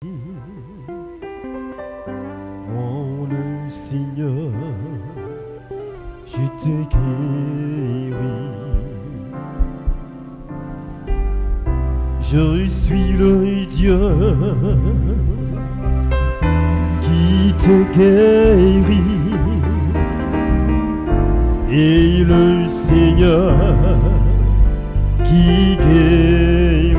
Mon le Seigneur, je te guéris. Je suis le Dieu qui te guérit. Et le Seigneur qui guérit.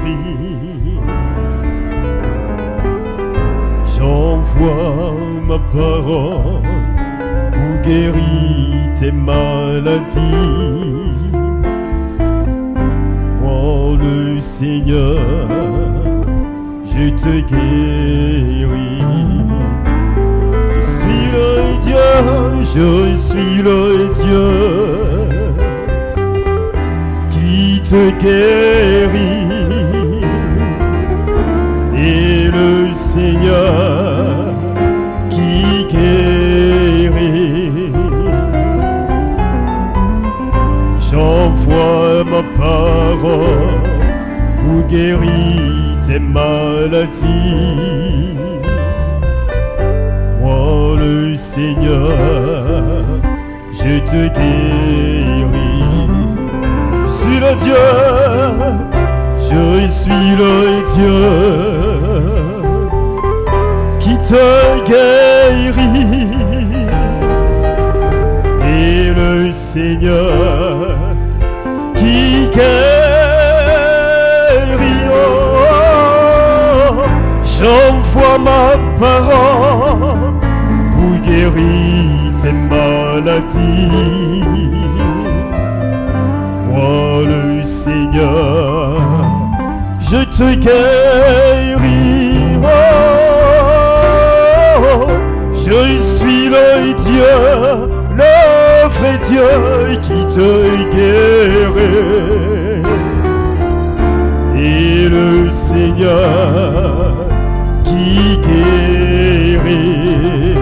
J'envoie ma parole pour guérir tes maladies. Oh le Seigneur, je te guéris. Je suis le Dieu, je suis le Dieu qui te guérit. Et le Seigneur qui guérit. J'envoie ma parole pour guérir tes maladies. Moi le Seigneur, je te guéris. Je suis le Dieu, je suis le Dieu qui te guérit. Et le Seigneur qui guérit. Oh, j'envoie ma parole pour guérir tes maladies. Moi le Seigneur, je te guéris. Oh, je suis le Dieu, le vrai Dieu qui te guérit. Et le Seigneur qui guérit.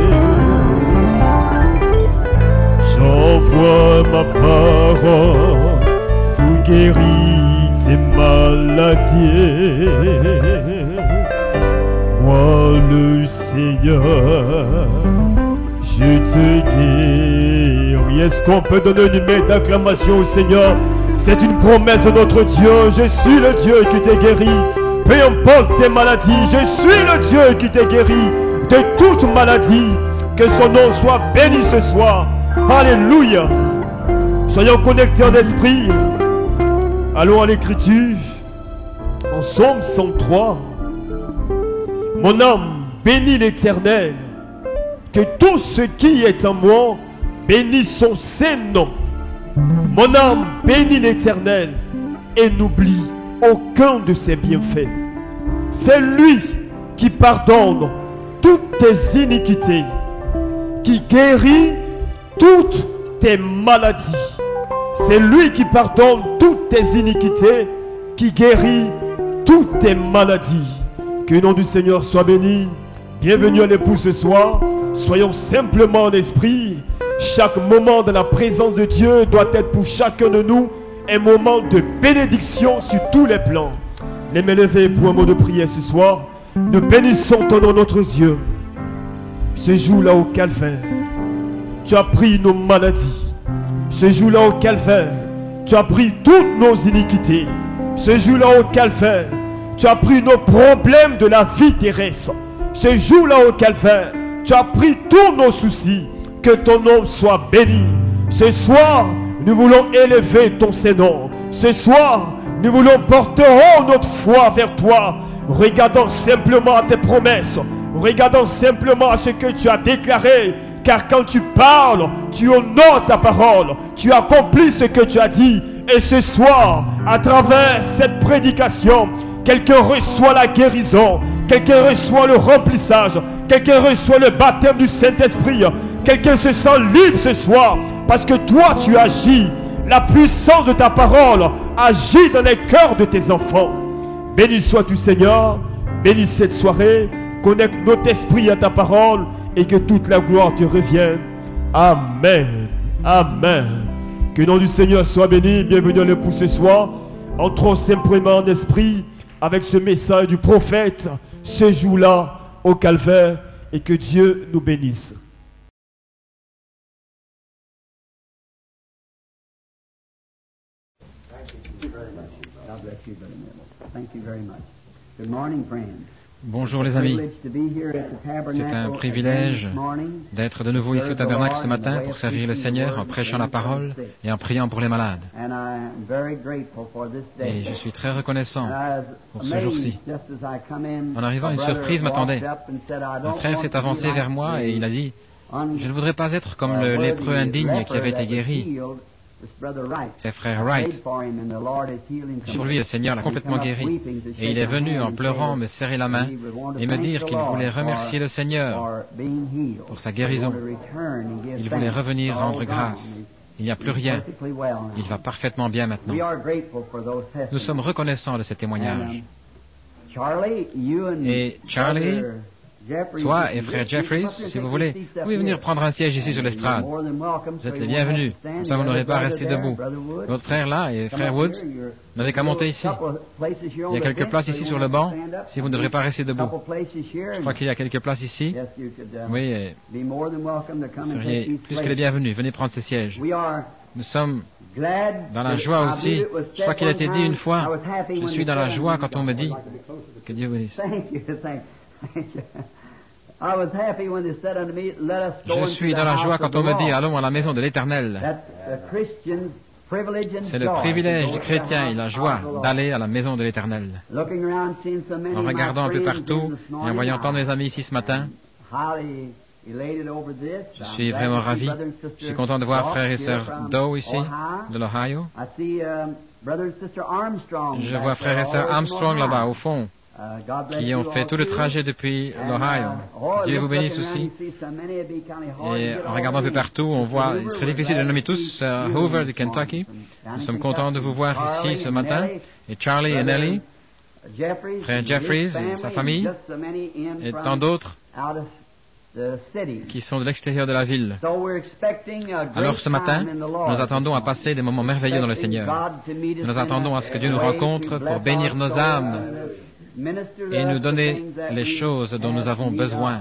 J'envoie ma parole pour guérir tes maladies. Moi le Seigneur, je te guéris. Est-ce qu'on peut donner une main d'acclamation au Seigneur? C'est une promesse de notre Dieu. Je suis le Dieu qui te guérit. Peu importe tes maladies, je suis le Dieu qui te guérit de toute maladie. Que son nom soit béni ce soir. Alléluia. Soyons connectés en esprit. Allons à l'écriture. En Psaume 103. Mon âme bénit l'Éternel. Que tout ce qui est en moi bénisse son Saint-Nom. Mon âme bénit l'Éternel et n'oublie aucun de ses bienfaits. C'est lui qui pardonne toutes tes iniquités, qui guérit toutes tes maladies. C'est lui qui pardonne toutes tes iniquités, qui guérit toutes tes maladies. Que le nom du Seigneur soit béni. Bienvenue à l'époux ce soir. Soyons simplement en esprit. Chaque moment dans la présence de Dieu doit être pour chacun de nous un moment de bénédiction sur tous les plans. Les mains levées pour un mot de prière ce soir. Nous bénissons ton nom, notre Dieu. Ce jour-là au Calvaire, tu as pris nos maladies. Ce jour-là au Calvaire, tu as pris toutes nos iniquités. Ce jour-là au Calvaire, tu as pris nos problèmes de la vie terrestre. Ce jour-là au Calvaire, tu as pris tous nos soucis. Que ton nom soit béni. Ce soir, nous voulons élever ton Saint-Nom. Ce soir, nous voulons porter haut notre foi vers toi. Regardons simplement à tes promesses. Regardons simplement à ce que tu as déclaré. Car quand tu parles, tu honores ta parole. Tu accomplis ce que tu as dit. Et ce soir, à travers cette prédication, quelqu'un reçoit la guérison. Quelqu'un reçoit le remplissage. Quelqu'un reçoit le baptême du Saint-Esprit. Quelqu'un se sent libre ce soir. Parce que toi, tu agis. La puissance de ta parole agit dans les cœurs de tes enfants. Béni sois-tu, Seigneur. Bénis cette soirée. Connecte notre esprit à ta parole. Et que toute la gloire te revienne. Amen. Amen. Que le nom du Seigneur soit béni. Bienvenue à l'époux ce soir. Entrons simplement en esprit. avec ce message du prophète ce jour-là au Calvaire et que Dieu nous bénisse. Bonjour les amis, c'est un privilège d'être de nouveau ici au tabernacle ce matin pour servir le Seigneur en prêchant la parole et en priant pour les malades. Et je suis très reconnaissant pour ce jour-ci. En arrivant, une surprise m'attendait. Un frère s'est avancé vers moi et il a dit « Je ne voudrais pas être comme le lépreux indigne qui avait été guéri. » C'est frère Wright. Sur lui, le Seigneur l'a complètement guéri. Et il est venu en pleurant me serrer la main et me dire qu'il voulait remercier le Seigneur pour sa guérison. Il voulait revenir rendre grâce. Il n'y a plus rien. Il va parfaitement bien maintenant. Nous sommes reconnaissants de ce témoignage. Et Charlie, toi et frère Jeffries, si vous voulez, vous pouvez venir prendre un siège ici sur l'estrade. Vous êtes les bienvenus. Comme ça, vous n'aurez pas à rester debout. Votre frère là et frère Woods, vous n'avez qu'à monter ici. Il y a quelques places ici sur le banc, si vous ne devrez pas rester debout. Je crois qu'il y a quelques places ici. Oui, vous seriez plus que les bienvenus. Venez prendre ces sièges. Nous sommes dans la joie aussi. Je crois qu'il a été dit une fois, je suis dans la joie quand on me dit que Dieu vous bénisse. Je suis dans la joie quand on me dit « Allons à la maison de l'Éternel ». C'est le privilège du chrétien et la joie d'aller à la maison de l'Éternel. En regardant un peu partout et en voyant tant de mes amis ici ce matin, je suis vraiment ravi. Je suis content de voir frères et sœurs Doe ici, de l'Ohio. Je vois frères et sœurs Armstrong là-bas, au fond, qui ont fait tout le trajet depuis l'Ohio. Dieu vous bénisse aussi. Et en regardant un peu partout, on voit, il serait difficile de les nommer tous, Hoover du Kentucky. Nous sommes contents de vous voir ici ce matin. Et Charlie et Nellie, frère Jeffries et sa famille, et tant d'autres qui sont de l'extérieur de la ville. Alors ce matin, nous attendons à passer des moments merveilleux dans le Seigneur. Nous attendons à ce que Dieu nous rencontre pour bénir nos âmes et nous donner les choses dont nous avons besoin.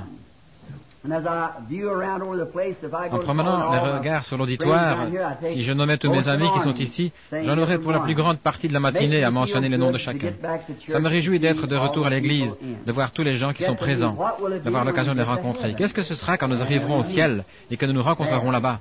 En promenant les regards sur l'auditoire, si je nommais tous mes amis qui sont ici, j'en aurais pour la plus grande partie de la matinée à mentionner les noms de chacun. Ça me réjouit d'être de retour à l'église, de voir tous les gens qui sont présents, d'avoir l'occasion de les rencontrer. Qu'est-ce que ce sera quand nous arriverons au ciel et que nous nous rencontrerons là-bas?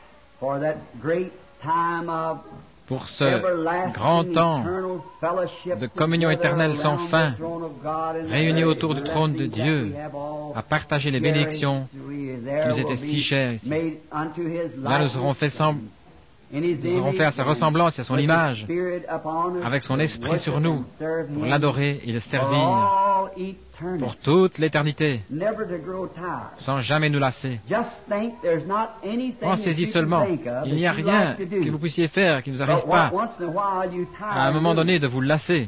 Pour ce grand temps de communion éternelle sans fin, réunis autour du trône de Dieu, à partager les bénédictions qui nous étaient si chères ici. Là, nous aurons fait à sa ressemblance et à son image, avec son esprit sur nous, pour l'adorer et le servir pour toute l'éternité, sans jamais nous lasser. Pensez-y seulement, il n'y a rien que vous puissiez faire qui ne vous arrive pas à un moment donné de vous lasser.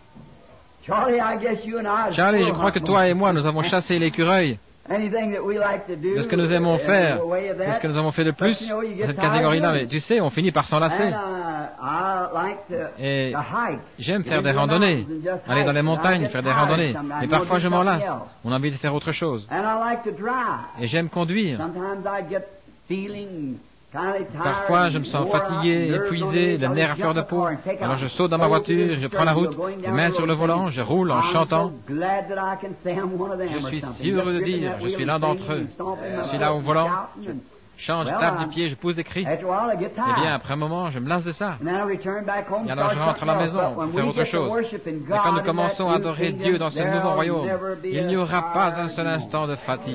Charlie, je crois que toi et moi, nous avons chassé l'écureuil. De ce que nous aimons faire, c'est ce que nous avons fait de plus dans cette catégorie-là. Mais tu sais, on finit par s'en lasser. Et j'aime faire des randonnées, aller dans les montagnes, faire des randonnées. Mais parfois je m'en lasse. On a envie de faire autre chose. Et j'aime conduire. Parfois, je me sens fatigué, épuisé, les nerfs à fleur de peau. Alors je saute dans ma voiture, je prends la route, les mains sur le volant, je roule en chantant. Je suis si heureux de dire, je suis l'un d'entre eux. Je suis là au volant, je chante, je tape du pied, je pousse des cris. Eh bien, après un moment, je me lasse de ça. Et alors je rentre à la maison pour faire autre chose. Et quand nous commençons à adorer Dieu dans ce nouveau royaume, il n'y aura pas un seul instant de fatigue.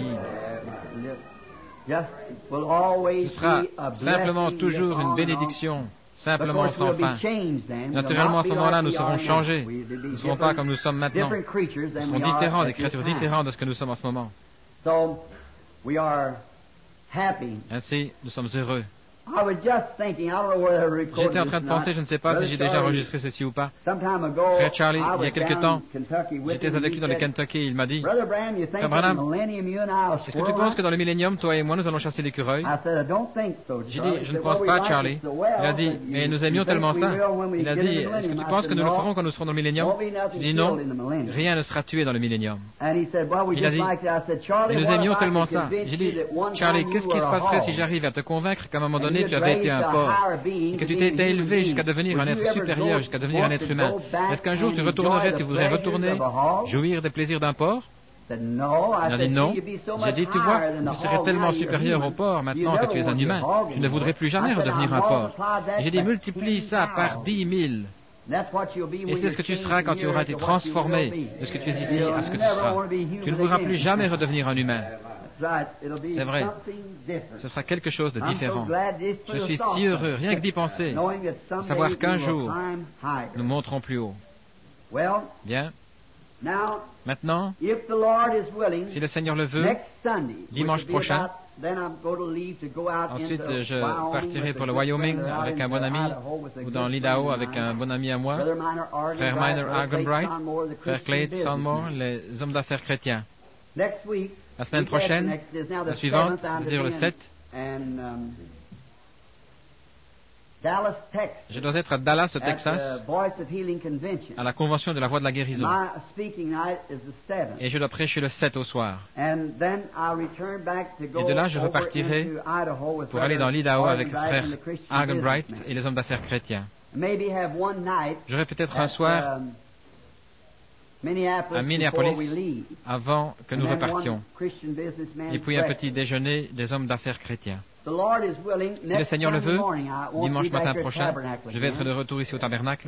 Ce sera simplement toujours une bénédiction, simplement sans fin. Naturellement, à ce moment-là, nous serons changés. Nous ne serons pas comme nous sommes maintenant. Nous serons différents, des créatures différentes de ce que nous sommes en ce moment. Ainsi, nous sommes heureux. J'étais en train de penser, je ne sais pas si j'ai déjà enregistré ceci ou pas. Frère Charlie, il y a quelque temps, j'étais avec lui dans le Kentucky et il m'a dit, Frère Branham, est-ce que tu penses que dans le millénium, toi et moi, nous allons chasser l'écureuil? J'ai dit, je ne pense pas, Charlie. Il a dit, mais nous aimions tellement ça. Il a dit, est-ce que tu penses que nous le ferons quand nous serons dans le millénium? J'ai dit non, rien ne sera tué dans le millénium. Il a dit, mais nous aimions tellement ça. J'ai dit, Charlie, qu'est-ce qui se passerait si j'arrive à te convaincre qu'à un moment donné, tu avais été un porc, et que tu t'es été jusqu'à devenir un être supérieur, jusqu'à devenir un être humain? Est-ce qu'un jour tu retournerais, tu voudrais retourner, jouir des plaisirs d'un porc? Il a dit non. J'ai dit, tu vois, tu serais tellement supérieur au porc maintenant que tu es un humain. Tu ne voudrais plus jamais redevenir un porc. J'ai dit, multiplie ça par 10 000. Et c'est ce que tu seras quand tu auras été transformé de ce que tu es ici à ce que tu seras. Tu ne voudras plus jamais redevenir un humain. C'est vrai. Ce sera quelque chose de différent. Je suis si heureux, rien que d'y penser, de savoir qu'un jour, nous monterons plus haut. Bien. Maintenant, si le Seigneur le veut, dimanche prochain, ensuite je partirai pour le Wyoming avec un bon ami, ou dans l'Idaho avec un bon ami à moi, Frère Minor Argenbright, Frère Clayton Sandmore, les hommes d'affaires chrétiens. La semaine prochaine, la suivante, c'est-à-dire le 7, je dois être à Dallas, au Texas, à la convention de la Voix de la guérison. Et je dois prêcher le 7 au soir. Et de là, je repartirai pour aller dans l'Idaho avec Frère Argenbright et les hommes d'affaires chrétiens. J'aurai peut-être un soir à Minneapolis avant que nous repartions. Et puis un petit déjeuner des hommes d'affaires chrétiens. Si le Seigneur le veut, dimanche matin prochain, je vais être de retour ici au tabernacle.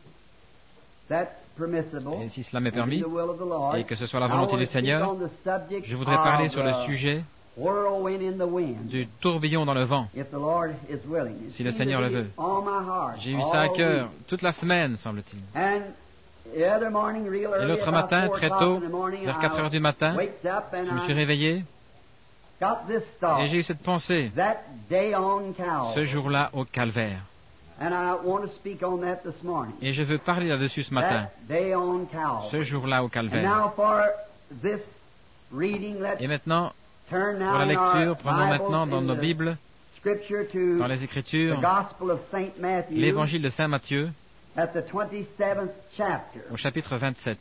Et si cela m'est permis, et que ce soit la volonté du Seigneur, je voudrais parler sur le sujet du tourbillon dans le vent, si le Seigneur le veut. J'ai eu ça à cœur toute la semaine, semble-t-il. Et l'autre matin, très tôt, vers 4 heures du matin, je me suis réveillé et j'ai eu cette pensée, ce jour-là au Calvaire. Et je veux parler là-dessus ce matin, ce jour-là au Calvaire. Et maintenant, pour la lecture, prenons maintenant dans nos Bibles, dans les Écritures, l'Évangile de Saint Matthieu, au chapitre 27.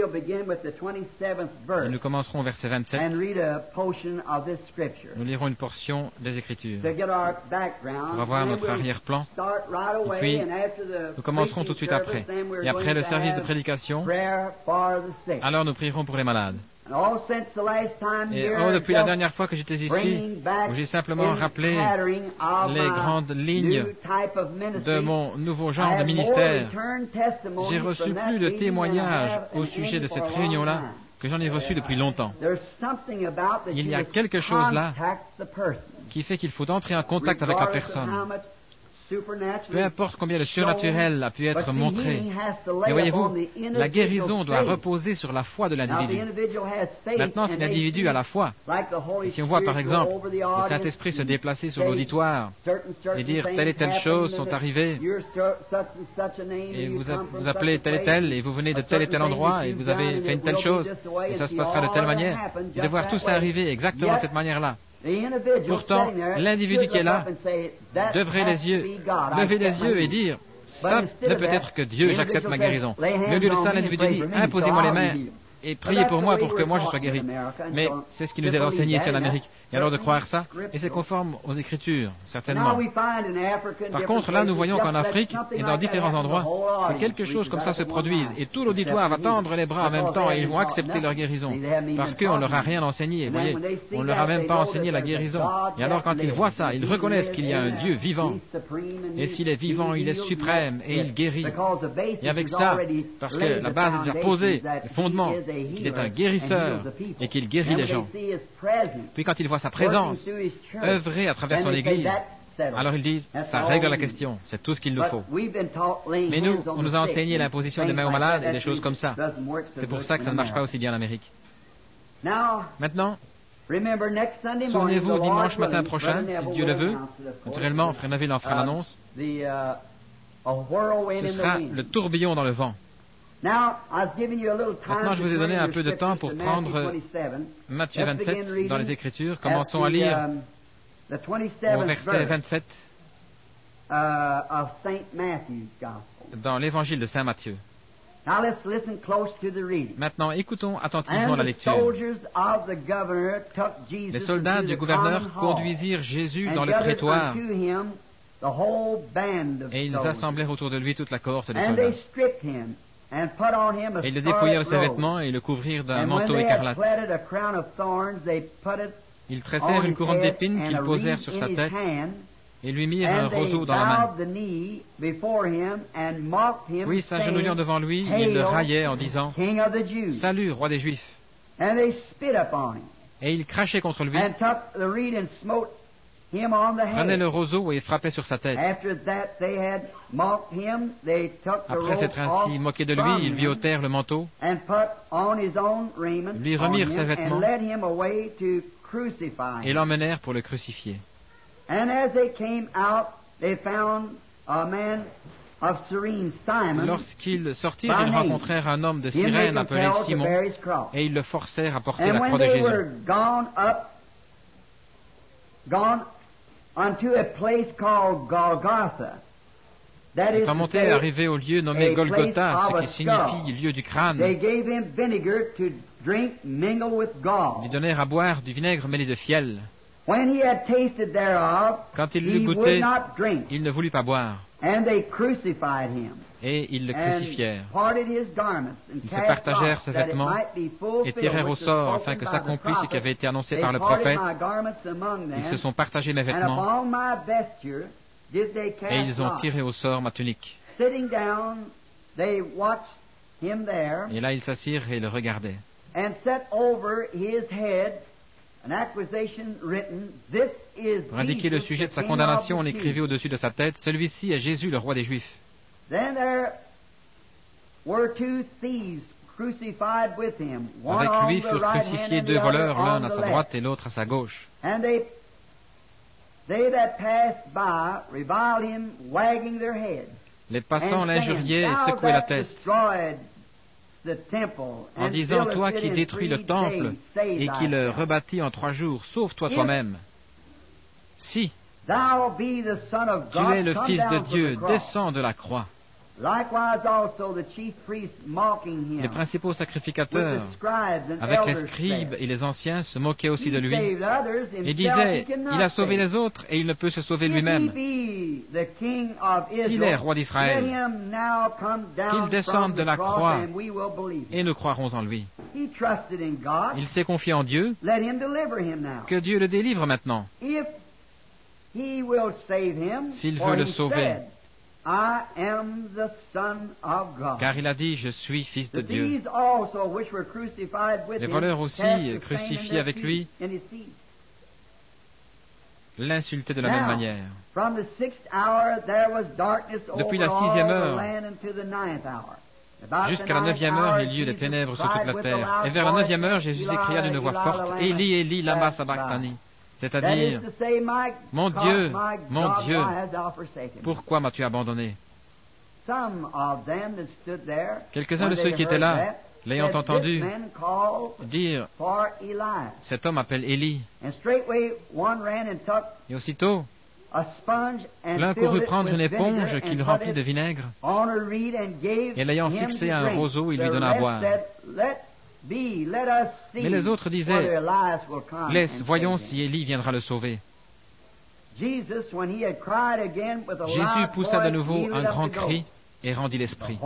Et nous commencerons au verset 27. Nous lirons une portion des Écritures pour avoir notre arrière-plan. Et puis, nous commencerons tout de suite après. Et après le service de prédication, alors nous prierons pour les malades. Et depuis la dernière fois que j'étais ici, où j'ai simplement rappelé les grandes lignes de mon nouveau genre de ministère, j'ai reçu plus de témoignages au sujet de cette réunion-là que j'en ai reçu depuis longtemps. Il y a quelque chose là qui fait qu'il faut entrer en contact avec la personne. Peu importe combien le surnaturel a pu être montré. Mais voyez-vous, la guérison doit reposer sur la foi de l'individu. Maintenant, si l'individu a la foi, et si on voit par exemple le Saint-Esprit se déplacer sur l'auditoire et dire telle et telle chose sont arrivées, et vous appelez tel et tel, et vous venez de tel et tel endroit, et vous avez fait une telle chose, et ça se passera de telle manière, et de voir tout ça arriver exactement de cette manière-là. Pourtant, l'individu qui est là devrait lever les yeux et dire « Ça ne peut être que Dieu, j'accepte ma guérison ». Mais au lieu de ça, l'individu dit « Imposez-moi les mains et priez pour moi pour que moi je sois guéri ». Mais c'est ce qui nous est enseigné ici en Amérique. Et alors de croire ça, et c'est conforme aux Écritures, certainement. Par contre, là, nous voyons qu'en Afrique et dans différents endroits, que quelque chose comme ça se produise, et tout l'auditoire va tendre les bras en même temps, et ils vont accepter leur guérison, parce qu'on ne leur a rien enseigné, vous voyez, on ne leur a même pas enseigné la guérison. Et alors quand ils voient ça, ils reconnaissent qu'il y a un Dieu vivant, et s'il est vivant, il est suprême, et il guérit. Et avec ça, parce que la base est déjà posée, le fondement, qu'il est un guérisseur, et qu'il guérit les gens. Puis quand ils voient sa présence œuvrer à travers son Église, alors ils disent, ça règle la question, c'est tout ce qu'il nous faut. Mais nous, on nous a enseigné l'imposition des mains aux malades et des choses comme ça. C'est pour ça que ça ne marche pas aussi bien en Amérique. Maintenant, Souvenez-vous, dimanche matin prochain, si Dieu le veut, naturellement, Frère Neville en fera l'annonce, ce sera le tourbillon dans le vent. Maintenant, je vous ai donné un peu de temps pour prendre Matthieu 27 dans les Écritures. Commençons à lire au verset 27 dans l'Évangile de Saint Matthieu. Maintenant, écoutons attentivement la lecture. Les soldats du gouverneur conduisirent Jésus dans le prétoire et ils assemblèrent autour de lui toute la cohorte des soldats. Et ils le dépouillèrent de ses vêtements et le couvrirent d'un manteau écarlate. Ils tressèrent une couronne d'épines qu'ils posèrent sur sa tête et lui mirent un roseau dans la main. Puis, s'agenouillant devant lui, ils le raillaient en disant « Salut, roi des Juifs !» Et ils crachaient contre lui, prenaient le roseau et frappaient sur sa tête. Après s'être ainsi moqués de lui, ils lui ôtèrent le manteau, lui remirent ses vêtements et l'emmenèrent pour le crucifier. Lorsqu'ils sortirent, ils rencontrèrent un homme de Cyrène appelé Simon, et ils le forcèrent à porter la croix de Jésus. Étant montés et arrivés au lieu nommé Golgotha, ce qui signifie lieu du crâne, lui donnèrent à boire du vinaigre mêlé de fiel. Quand il l'eut goûté, il ne voulut pas boire. Et ils le crucifièrent. Ils se partagèrent ses vêtements et tirèrent au sort afin que s'accomplisse ce qui avait été annoncé par le prophète. Ils se sont partagés mes vêtements et ils ont tiré au sort ma tunique. Et là ils s'assirent et le regardaient. Pour indiquer le sujet de sa condamnation, on écrivait au-dessus de sa tête, « Celui-ci est Jésus, le roi des Juifs. » Avec lui furent crucifiés deux voleurs, l'un à sa droite et l'autre à sa gauche. Les passants l'injuriaient et secouaient la tête, en disant, « Toi qui détruis le temple et qui le rebâtis en 3 jours, sauve-toi toi-même. Si tu es le Fils de Dieu, descends de la croix. » Les principaux sacrificateurs, avec les scribes et les anciens, se moquaient aussi de lui et disaient, « Il a sauvé les autres et il ne peut se sauver lui-même. S'il est roi d'Israël, qu'il descende de la croix et nous croirons en lui. » Il s'est confié en Dieu, que Dieu le délivre maintenant. S'il veut le sauver, car il a dit, je suis fils de Dieu. Les voleurs aussi, crucifiés avec lui, l'insultaient de la même manière. Depuis la 6e heure jusqu'à la 9e heure, il y eut des ténèbres sur toute la terre. Et vers la 9e heure, Jésus s'écria d'une voix forte, « Élie, Élie, lama sabachthani » c'est-à-dire, « Mon Dieu, pourquoi m'as-tu abandonné ?» Quelques-uns de ceux qui étaient là, l'ayant entendu dire, « Cet homme appelle Élie. » Et aussitôt, l'un courut prendre une éponge qu'il remplit de vinaigre, et l'ayant fixée à un roseau, il lui donna à boire. Mais les autres disaient, « Laisse, voyons si Élie viendra le sauver. » Jésus poussa de nouveau un grand cri et rendit l'esprit.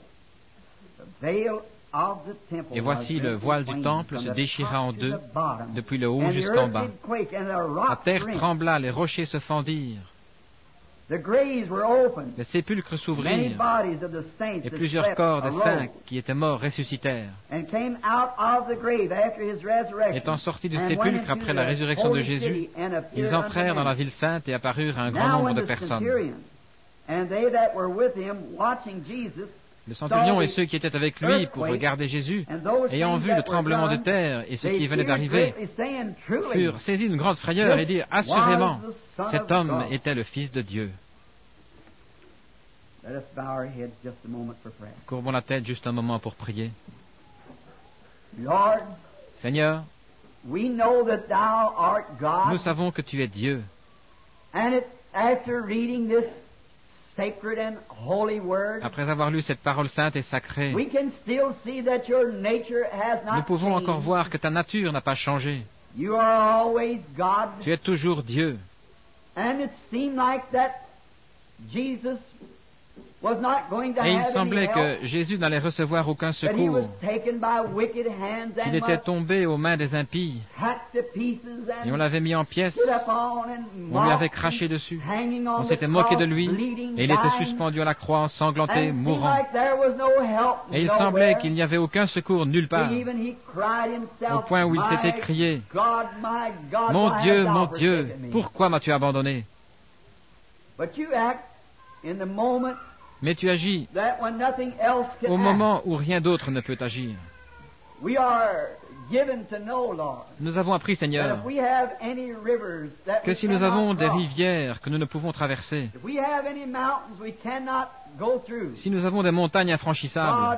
Et voici le voile du temple se déchira en deux, depuis le haut jusqu'en bas. La terre trembla, les rochers se fendirent. Les sépulcres s'ouvrirent, et plusieurs corps des saints qui étaient morts ressuscitèrent. Étant sortis du sépulcre après la résurrection de Jésus, ils entrèrent dans la ville sainte et apparurent à un grand nombre de personnes. Le centurion et ceux qui étaient avec lui pour regarder Jésus, ayant vu le tremblement de terre et ce qui venait d'arriver, furent saisis d'une grande frayeur et dirent, assurément, cet homme était le Fils de Dieu. Courbons la tête juste un moment pour prier. Seigneur, nous savons que tu es Dieu. Après avoir lu cette parole sainte et sacrée, nous pouvons encore voir que ta nature n'a pas changé. Tu es toujours Dieu. Et il semblait que Jésus n'allait recevoir aucun secours, qu'il était tombé aux mains des impies, et on l'avait mis en pièces, on lui avait craché dessus, on s'était moqué de lui, et il était suspendu à la croix ensanglanté, mourant. Et il semblait qu'il n'y avait aucun secours nulle part, au point où il s'était crié, « mon Dieu, pourquoi m'as-tu abandonné ?» Mais tu agis au moment où rien d'autre ne peut agir. Nous avons appris, Seigneur, que si nous avons des rivières que nous ne pouvons traverser, si nous avons des montagnes infranchissables,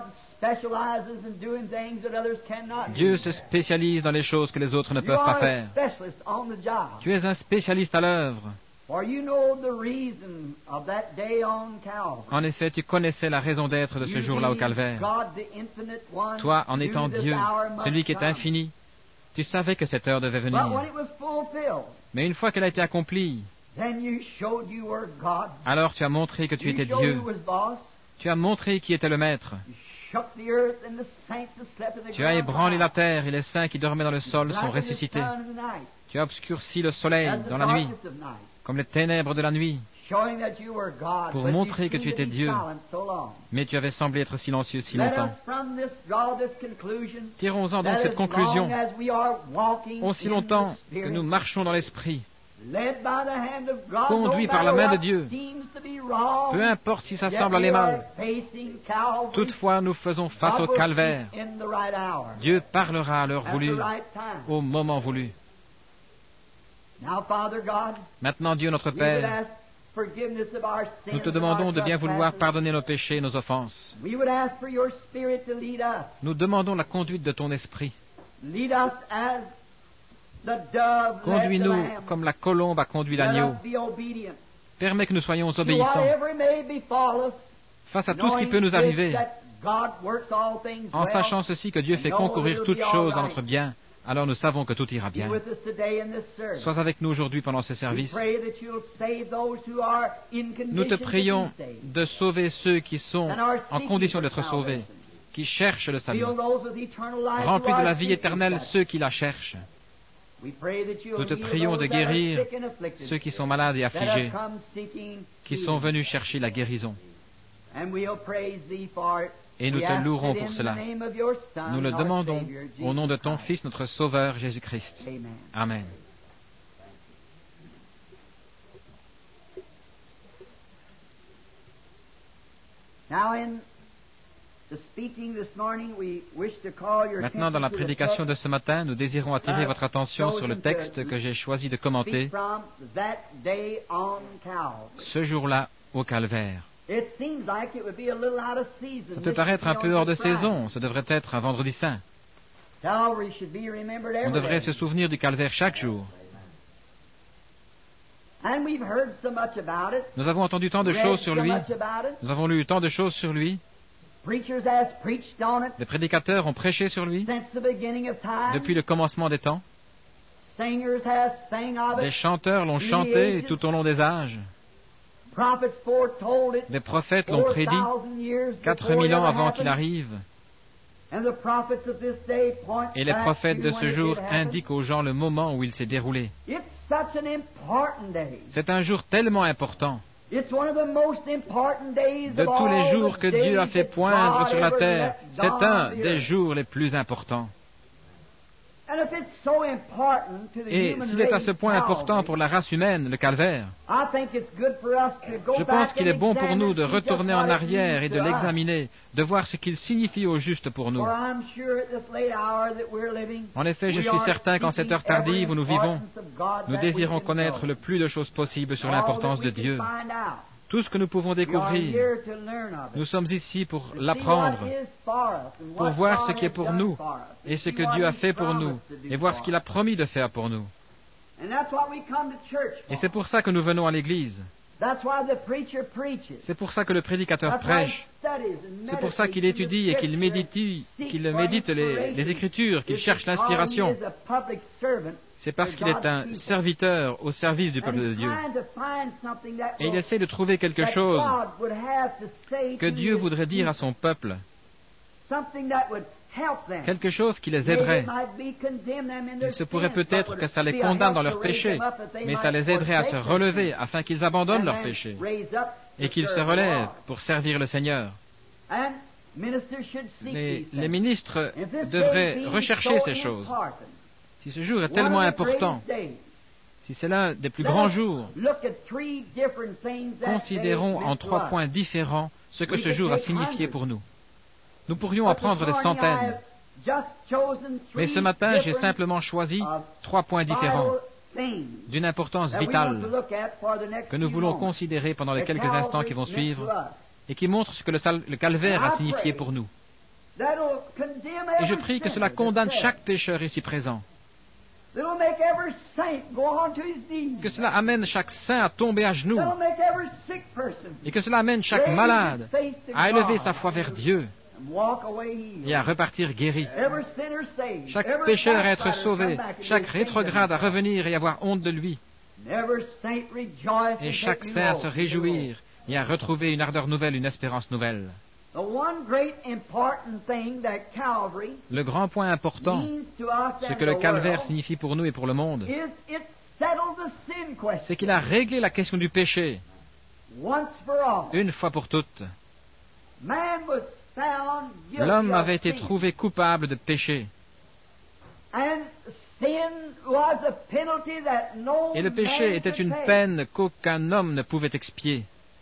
Dieu se spécialise dans les choses que les autres ne peuvent pas faire. Tu es un spécialiste à l'œuvre. En effet, tu connaissais la raison d'être de ce jour-là au Calvaire. Toi, en étant Dieu, celui qui est infini, tu savais que cette heure devait venir. Mais une fois qu'elle a été accomplie, alors tu as montré que tu étais Dieu. Tu as montré qui était le Maître. Tu as ébranlé la terre et les saints qui dormaient dans le sol sont ressuscités. Tu as obscurci le soleil dans la nuit, comme les ténèbres de la nuit, pour montrer que tu étais Dieu, mais tu avais semblé être silencieux si longtemps. Tirons-en donc cette conclusion. Aussi longtemps que nous marchons dans l'Esprit, conduits par la main de Dieu, peu importe si ça semble aller mal, toutefois nous faisons face au Calvaire. Dieu parlera à l'heure voulue, au moment voulu. Maintenant, Dieu notre Père, nous te demandons de bien vouloir pardonner nos péchés et nos offenses. Nous demandons la conduite de ton esprit. Conduis-nous comme la colombe a conduit l'agneau. Permets que nous soyons obéissants face à tout ce qui peut nous arriver, en sachant ceci que Dieu fait concourir toutes choses à notre bien. Alors nous savons que tout ira bien. Sois avec nous aujourd'hui pendant ce service. Nous te prions de sauver ceux qui sont en condition d'être sauvés, qui cherchent le salut. Remplis de la vie éternelle ceux qui la cherchent. Nous te prions de guérir ceux qui sont malades et affligés, qui sont venus chercher la guérison. Et nous te louerons pour cela. Nous le demandons au nom de ton Fils, notre Sauveur, Jésus-Christ. Amen. Maintenant, dans la prédication de ce matin, nous désirons attirer votre attention sur le texte que j'ai choisi de commenter, ce jour-là au Calvaire. Ça peut paraître un peu hors de saison, ce devrait être un vendredi saint. On devrait se souvenir du Calvaire chaque jour. Nous avons entendu tant de choses sur lui, nous avons lu tant de choses sur lui. Les prédicateurs ont prêché sur lui depuis le commencement des temps. Les chanteurs l'ont chanté tout au long des âges. Les prophètes l'ont prédit 4000 ans avant qu'il arrive. Et les prophètes de ce jour indiquent aux gens le moment où il s'est déroulé. C'est un jour tellement important. De tous les jours que Dieu a fait poindre sur la terre, c'est un des jours les plus importants. Et s'il est à ce point important pour la race humaine, le calvaire, je pense qu'il est bon pour nous de retourner en arrière et de l'examiner, de voir ce qu'il signifie au juste pour nous. En effet, je suis certain qu'en cette heure tardive où nous vivons, nous désirons connaître le plus de choses possibles sur l'importance de Dieu. Tout ce que nous pouvons découvrir, nous sommes ici pour l'apprendre, pour voir ce qui est pour nous, et ce que Dieu a fait pour nous, et voir ce qu'il a promis de faire pour nous. Et c'est pour ça que nous venons à l'Église. C'est pour ça que le prédicateur prêche. C'est pour ça qu'il étudie et qu'il médite les Écritures, qu'il cherche l'inspiration. C'est parce qu'il est un serviteur au service du peuple de Dieu. Et il essaie de trouver quelque chose que Dieu voudrait dire à son peuple. Quelque chose qui les aiderait. Il se pourrait peut-être que ça les condamne dans leurs péchés, mais ça les aiderait à se relever afin qu'ils abandonnent leurs péchés et qu'ils se relèvent pour servir le Seigneur. Les ministres devraient rechercher ces choses. Si ce jour est tellement important, si c'est l'un des plus grands jours, considérons en 3 points différents ce que ce jour a signifié pour nous. Nous pourrions en prendre des centaines. Mais ce matin, j'ai simplement choisi 3 points différents, d'une importance vitale, que nous voulons considérer pendant les quelques instants qui vont suivre, et qui montrent ce que le calvaire a signifié pour nous. Et je prie que cela condamne chaque pécheur ici présent. Que cela amène chaque saint à tomber à genoux. Et que cela amène chaque malade à élever sa foi vers Dieu et à repartir guéri. Chaque pécheur à être sauvé, chaque rétrograde à revenir et avoir honte de lui. Et chaque saint à se réjouir et à retrouver une ardeur nouvelle, une espérance nouvelle. Le grand point important, ce que le calvaire signifie pour nous et pour le monde, c'est qu'il a réglé la question du péché, une fois pour toutes. L'homme avait été trouvé coupable de péché. Et le péché était une peine qu'aucun homme ne pouvait expier.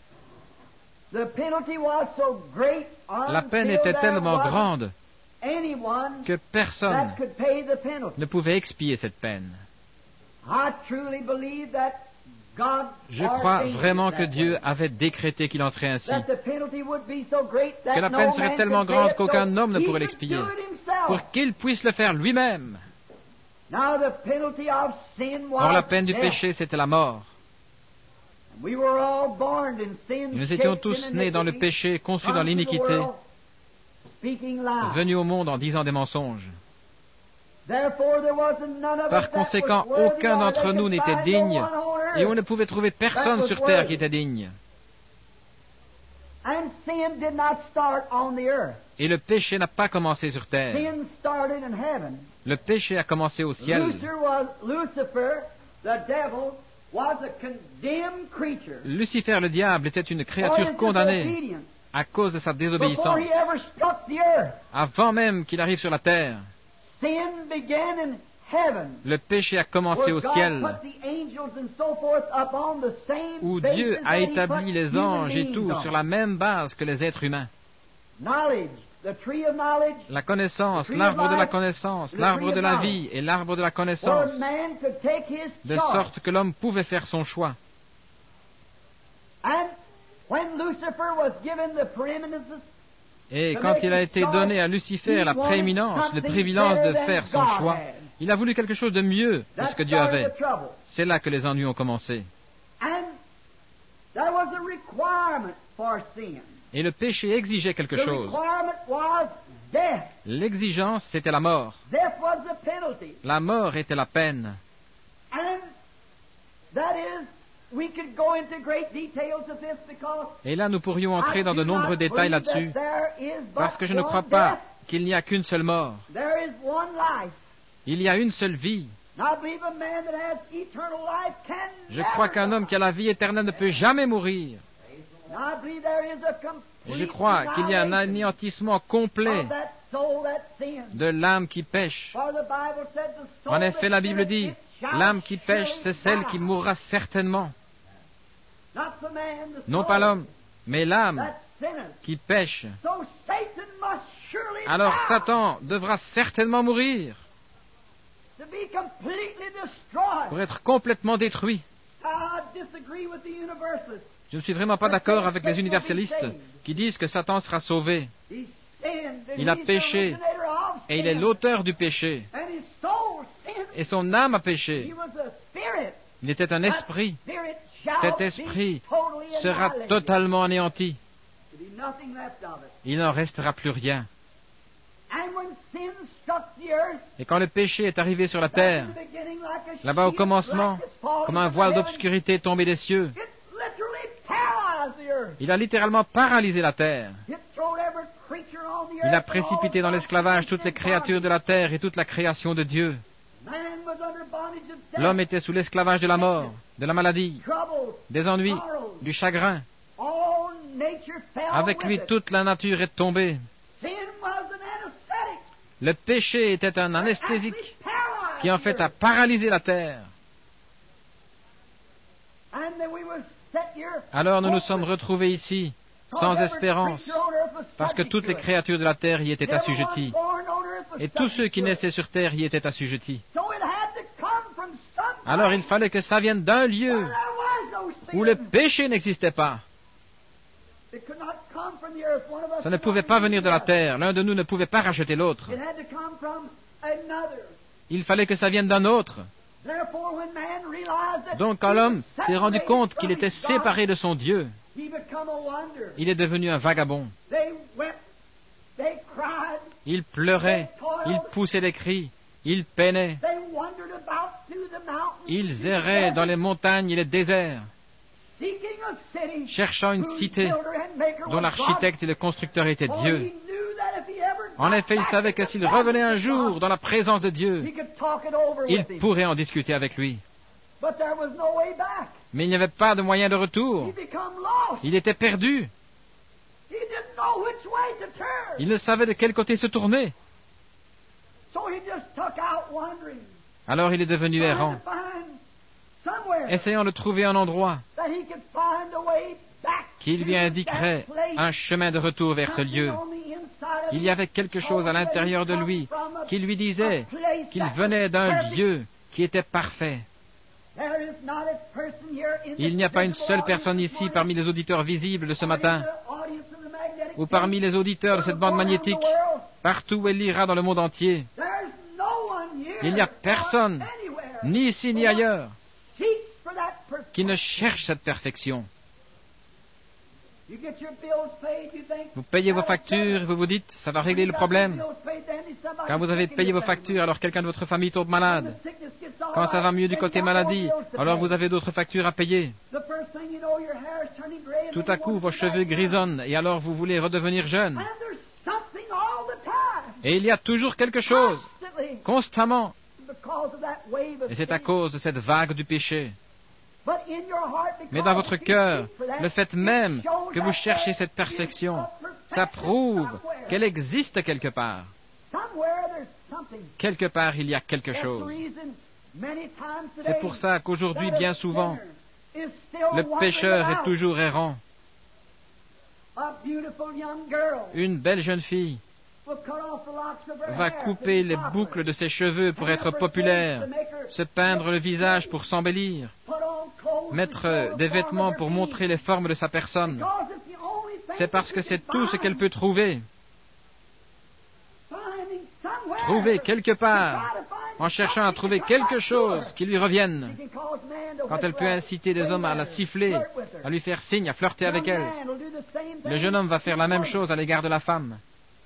La peine était tellement grande que personne ne pouvait expier cette peine. Je crois vraiment que Dieu avait décrété qu'il en serait ainsi, que la peine serait tellement grande qu'aucun homme ne pourrait l'expier, pour qu'il puisse le faire lui-même. Or la peine du péché, c'était la mort. Nous étions tous nés dans le péché, conçus dans l'iniquité, venus au monde en disant des mensonges. Par conséquent, aucun d'entre nous n'était digne, et on ne pouvait trouver personne sur terre qui était digne. Et le péché n'a pas commencé sur terre. Le péché a commencé au ciel. Lucifer, le diable, était une créature condamnée à cause de sa désobéissance. Avant même qu'il arrive sur la terre, le péché a commencé au ciel, où Dieu a établi les anges et tout sur la même base que les êtres humains. La connaissance, l'arbre de la connaissance, l'arbre de la vie et l'arbre de la connaissance, de sorte que l'homme pouvait faire son choix. Et quand il a été donné à Lucifer la prééminence, le privilège de faire son choix, il a voulu quelque chose de mieux de ce que Dieu avait. C'est là que les ennuis ont commencé. Et le péché exigeait quelque chose. L'exigence, c'était la mort. La mort était la peine. Et là, nous pourrions entrer dans de nombreux détails là-dessus, parce que je ne crois pas qu'il n'y a qu'une seule mort. Il y a une seule vie. Je crois qu'un homme qui a la vie éternelle ne peut jamais mourir. Et je crois qu'il y a un anéantissement complet de l'âme qui pêche. En effet, la Bible dit, l'âme qui pêche, c'est celle qui mourra certainement. Non pas l'homme, mais l'âme qui pêche. Alors Satan devra certainement mourir pour être complètement détruit. Je ne suis vraiment pas d'accord avec les universalistes qui disent que Satan sera sauvé. Il a péché et il est l'auteur du péché. Et son âme a péché. Il était un esprit. Cet esprit sera totalement anéanti. Il n'en restera plus rien. Et quand le péché est arrivé sur la terre, là-bas au commencement, comme un voile d'obscurité tombé des cieux, il a littéralement paralysé la terre. Il a précipité dans l'esclavage toutes les créatures de la terre et toute la création de Dieu. L'homme était sous l'esclavage de la mort, de la maladie, des ennuis, du chagrin. Avec lui, toute la nature est tombée. Le péché était un anesthésique qui en fait a paralysé la terre. Alors nous nous sommes retrouvés ici, sans espérance, parce que toutes les créatures de la terre y étaient assujetties, et tous ceux qui naissaient sur terre y étaient assujettis. Alors il fallait que ça vienne d'un lieu où le péché n'existait pas. Ça ne pouvait pas venir de la terre. L'un de nous ne pouvait pas racheter l'autre. Il fallait que ça vienne d'un autre. Donc quand l'homme s'est rendu compte qu'il était séparé de son Dieu, il est devenu un vagabond. Il pleurait, il poussait des cris, il peinait. Ils erraient dans les montagnes et les déserts, cherchant une cité dont l'architecte et le constructeur étaient Dieu. En effet, il savait que s'il revenait un jour dans la présence de Dieu, il pourrait en discuter avec lui. Mais il n'y avait pas de moyen de retour. Il était perdu. Il ne savait de quel côté se tourner. Alors il est devenu errant, essayant de trouver un endroit qui lui indiquerait un chemin de retour vers ce lieu. Il y avait quelque chose à l'intérieur de lui qui lui disait qu'il venait d'un Dieu qui était parfait. Il n'y a pas une seule personne ici parmi les auditeurs visibles de ce matin, ou parmi les auditeurs de cette bande magnétique, partout où elle ira dans le monde entier. Il n'y a personne, ni ici ni ailleurs, qui ne cherche cette perfection. Vous payez vos factures et vous vous dites, ça va régler le problème. Quand vous avez payé vos factures, alors quelqu'un de votre famille tombe malade. Quand ça va mieux du côté maladie, alors vous avez d'autres factures à payer. Tout à coup, vos cheveux grisonnent et alors vous voulez redevenir jeune. Et il y a toujours quelque chose, constamment. Et c'est à cause de cette vague du péché. Mais dans votre cœur, le fait même que vous cherchez cette perfection, ça prouve qu'elle existe quelque part. Quelque part, il y a quelque chose. C'est pour ça qu'aujourd'hui, bien souvent, le pécheur est toujours errant. Une belle jeune fille va couper les boucles de ses cheveux pour être populaire, se peindre le visage pour s'embellir, mettre des vêtements pour montrer les formes de sa personne. C'est parce que c'est tout ce qu'elle peut trouver. Trouver quelque part, en cherchant à trouver quelque chose qui lui revienne. Quand elle peut inciter des hommes à la siffler, à lui faire signe, à flirter avec elle, le jeune homme va faire la même chose à l'égard de la femme.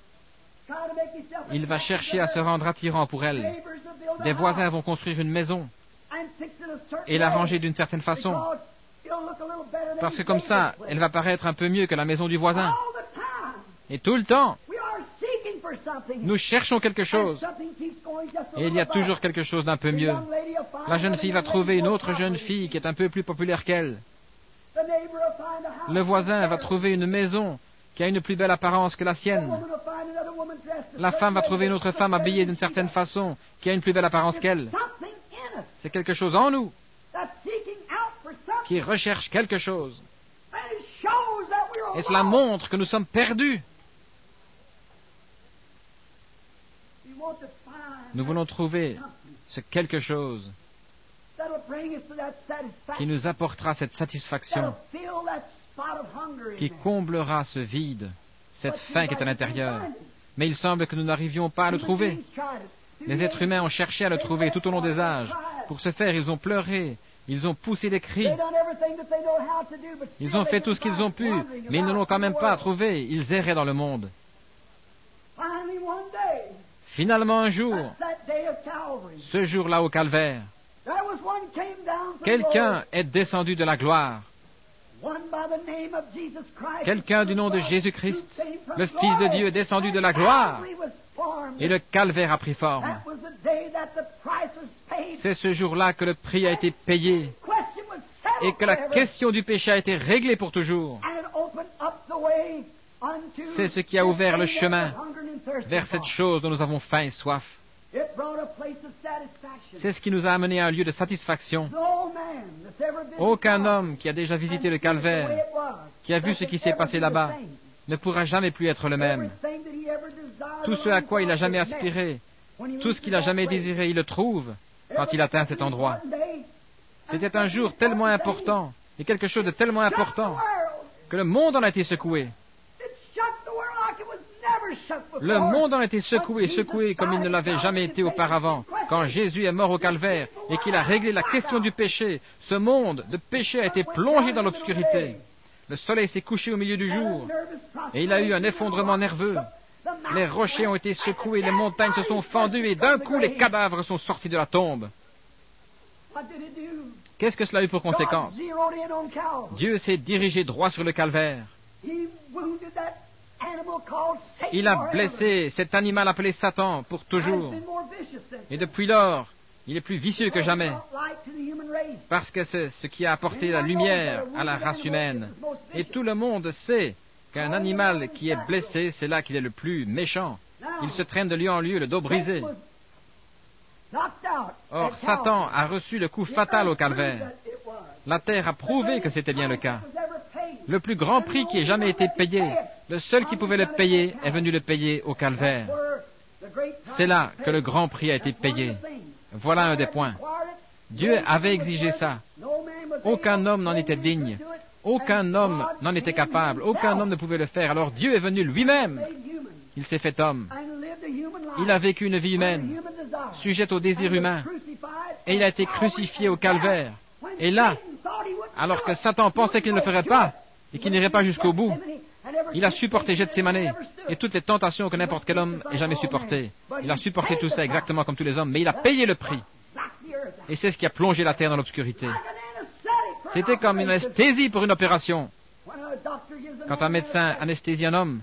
Il va chercher à se rendre attirant pour elle. Des voisins vont construire une maison et la ranger d'une certaine façon, parce que comme ça, elle va paraître un peu mieux que la maison du voisin. Et tout le temps, nous cherchons quelque chose, et il y a toujours quelque chose d'un peu mieux. La jeune fille va trouver une autre jeune fille qui est un peu plus populaire qu'elle. Le voisin va trouver une maison qui a une plus belle apparence que la sienne. La femme va trouver une autre femme habillée d'une certaine façon qui a une plus belle apparence qu'elle. C'est quelque chose en nous qui recherche quelque chose. Et cela montre que nous sommes perdus. Nous voulons trouver ce quelque chose qui nous apportera cette satisfaction, qui comblera ce vide, cette faim qui est à l'intérieur. Mais il semble que nous n'arrivions pas à le trouver. Les êtres humains ont cherché à le trouver tout au long des âges. Pour ce faire, ils ont pleuré, ils ont poussé des cris, ils ont fait tout ce qu'ils ont pu, mais ils ne l'ont quand même pas trouvé. Ils erraient dans le monde. Finalement, un jour, ce jour-là au Calvaire, quelqu'un est descendu de la gloire. Quelqu'un du nom de Jésus-Christ, le Fils de Dieu, est descendu de la gloire. Et le Calvaire a pris forme. C'est ce jour-là que le prix a été payé et que la question du péché a été réglée pour toujours. C'est ce qui a ouvert le chemin vers cette chose dont nous avons faim et soif. C'est ce qui nous a amené à un lieu de satisfaction. Aucun homme qui a déjà visité le Calvaire, qui a vu ce qui s'est passé là-bas, ne pourra jamais plus être le même. Tout ce à quoi il n'a jamais aspiré, tout ce qu'il n'a jamais désiré, il le trouve quand il atteint cet endroit. C'était un jour tellement important, et quelque chose de tellement important, que le monde en a été secoué. Le monde en a été secoué, secoué comme il ne l'avait jamais été auparavant. Quand Jésus est mort au Calvaire et qu'il a réglé la question du péché, ce monde de péché a été plongé dans l'obscurité. Le soleil s'est couché au milieu du jour et il a eu un effondrement nerveux. Les rochers ont été secoués, les montagnes se sont fendues et d'un coup les cadavres sont sortis de la tombe. Qu'est-ce que cela a eu pour conséquence? Dieu s'est dirigé droit sur le Calvaire. Il a blessé cet animal appelé Satan pour toujours. Et depuis lors, il est plus vicieux que jamais. Parce que c'est ce qui a apporté la lumière à la race humaine. Et tout le monde sait qu'un animal qui est blessé, c'est là qu'il est le plus méchant. Il se traîne de lieu en lieu, le dos brisé. Or, Satan a reçu le coup fatal au Calvaire. La terre a prouvé que c'était bien le cas. Le plus grand prix qui ait jamais été payé, le seul qui pouvait le payer, est venu le payer au Calvaire. C'est là que le grand prix a été payé. Voilà un des points. Dieu avait exigé ça. Aucun homme n'en était digne. Aucun homme n'en était capable. Aucun homme ne pouvait le faire. Alors Dieu est venu lui-même. Il s'est fait homme. Il a vécu une vie humaine, sujette au désir humain. Et il a été crucifié au Calvaire. Et là, alors que Satan pensait qu'il ne le ferait pas et qu'il n'irait pas jusqu'au bout, il a supporté Gethsémané et toutes les tentations que n'importe quel homme ait jamais supportées. Il a supporté tout ça exactement comme tous les hommes, mais il a payé le prix. Et c'est ce qui a plongé la terre dans l'obscurité. C'était comme une anesthésie pour une opération. Quand un médecin anesthésie un homme,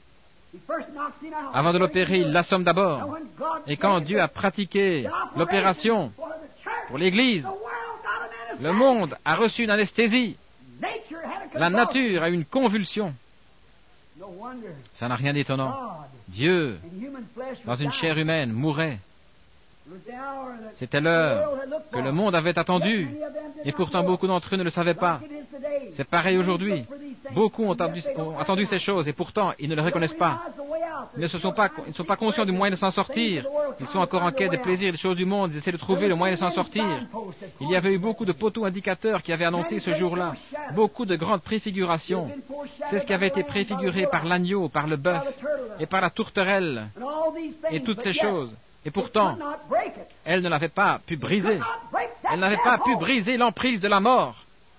avant de l'opérer, il l'assomme d'abord. Et quand Dieu a pratiqué l'opération pour l'Église, le monde a reçu une anesthésie. La nature a eu une convulsion. Ça n'a rien d'étonnant. Dieu, dans une chair humaine, mourait. C'était l'heure que le monde avait attendue, et pourtant beaucoup d'entre eux ne le savaient pas. C'est pareil aujourd'hui. Beaucoup ont attendu ces choses, et pourtant ils ne le reconnaissent pas. Ils ne sont pas conscients du moyen de s'en sortir. Ils sont encore en quête des plaisirs et des choses du monde. Ils essaient de trouver le moyen de s'en sortir. Il y avait eu beaucoup de poteaux indicateurs qui avaient annoncé ce jour-là. Beaucoup de grandes préfigurations. C'est ce qui avait été préfiguré par l'agneau, par le bœuf, et par la tourterelle, et toutes ces choses. Et pourtant, elle ne l'avait pas pu briser. Elle n'avait pas pu briser l'emprise de la mort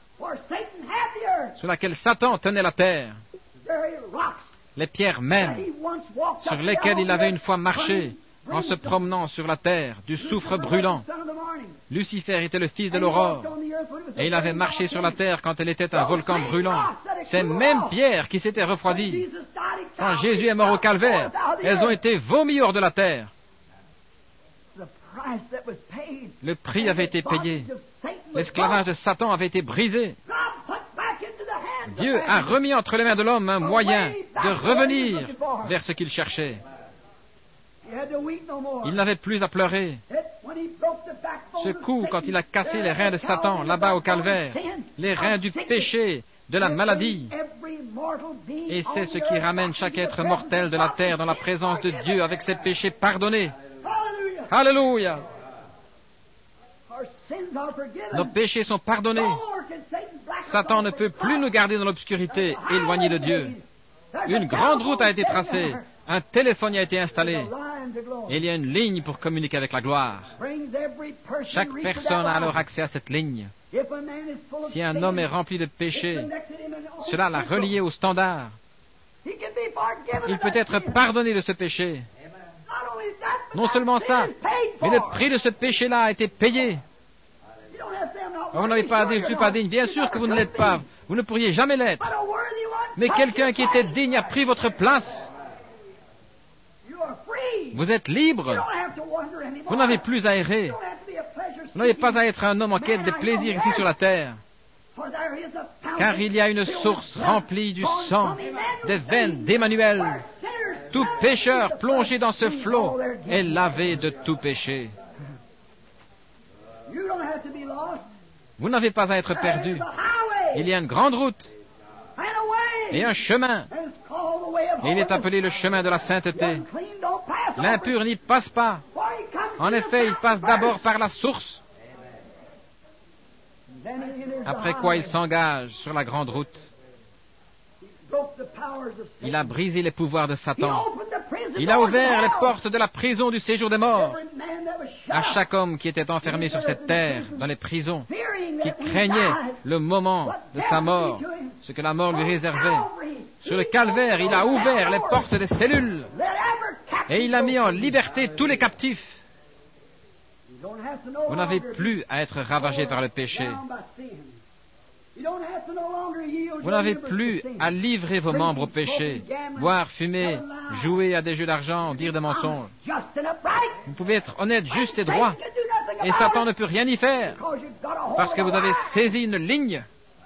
sur laquelle Satan tenait la terre. Les pierres mêmes sur lesquelles il avait une fois marché en se promenant sur la terre du soufre brûlant. Lucifer était le fils de l'aurore et il avait marché sur la terre quand elle était un volcan brûlant. Ces mêmes pierres qui s'étaient refroidies quand Jésus est mort au Calvaire, elles ont été vomies hors de la terre. Le prix avait été payé. L'esclavage de Satan avait été brisé. Dieu a remis entre les mains de l'homme un moyen de revenir vers ce qu'il cherchait. Il n'avait plus à pleurer. Ce coup, quand il a cassé les reins de Satan, là-bas au calvaire, les reins du péché, de la maladie, et c'est ce qui ramène chaque être mortel de la terre dans la présence de Dieu avec ses péchés pardonnés. Alléluia! Nos péchés sont pardonnés. Satan ne peut plus nous garder dans l'obscurité, éloignés de Dieu. Une grande route a été tracée, un téléphone y a été installé, et il y a une ligne pour communiquer avec la gloire. Chaque personne a alors accès à cette ligne. Si un homme est rempli de péché, cela l'a relié au standard. Il peut être pardonné de ce péché. Non seulement ça, mais le prix de ce péché-là a été payé. Vous n'avez pas à dire, je ne suis pas digne. Bien sûr que vous ne l'êtes pas. Vous ne pourriez jamais l'être. Mais quelqu'un qui était digne a pris votre place. Vous êtes libre. Vous n'avez plus à errer. Vous n'avez pas à être un homme en quête de plaisir ici sur la terre. Car il y a une source remplie du sang, des veines d'Emmanuel. Tout pécheur plongé dans ce flot est lavé de tout péché. Vous n'avez pas à être perdu. Il y a une grande route et un chemin. Et il est appelé le chemin de la sainteté. L'impur n'y passe pas. En effet, il passe d'abord par la source. Après quoi il s'engage sur la grande route. Il a brisé les pouvoirs de Satan. Il a ouvert les portes de la prison du séjour des morts. À chaque homme qui était enfermé sur cette terre, dans les prisons, qui craignait le moment de sa mort, ce que la mort lui réservait. Sur le calvaire, il a ouvert les portes des cellules et il a mis en liberté tous les captifs. Vous n'avez plus à être ravagé par le péché. Vous n'avez plus à livrer vos membres au péché, boire, fumer, jouer à des jeux d'argent, dire des mensonges. Vous pouvez être honnête, juste et droit, et Satan ne peut rien y faire, parce que vous avez saisi une ligne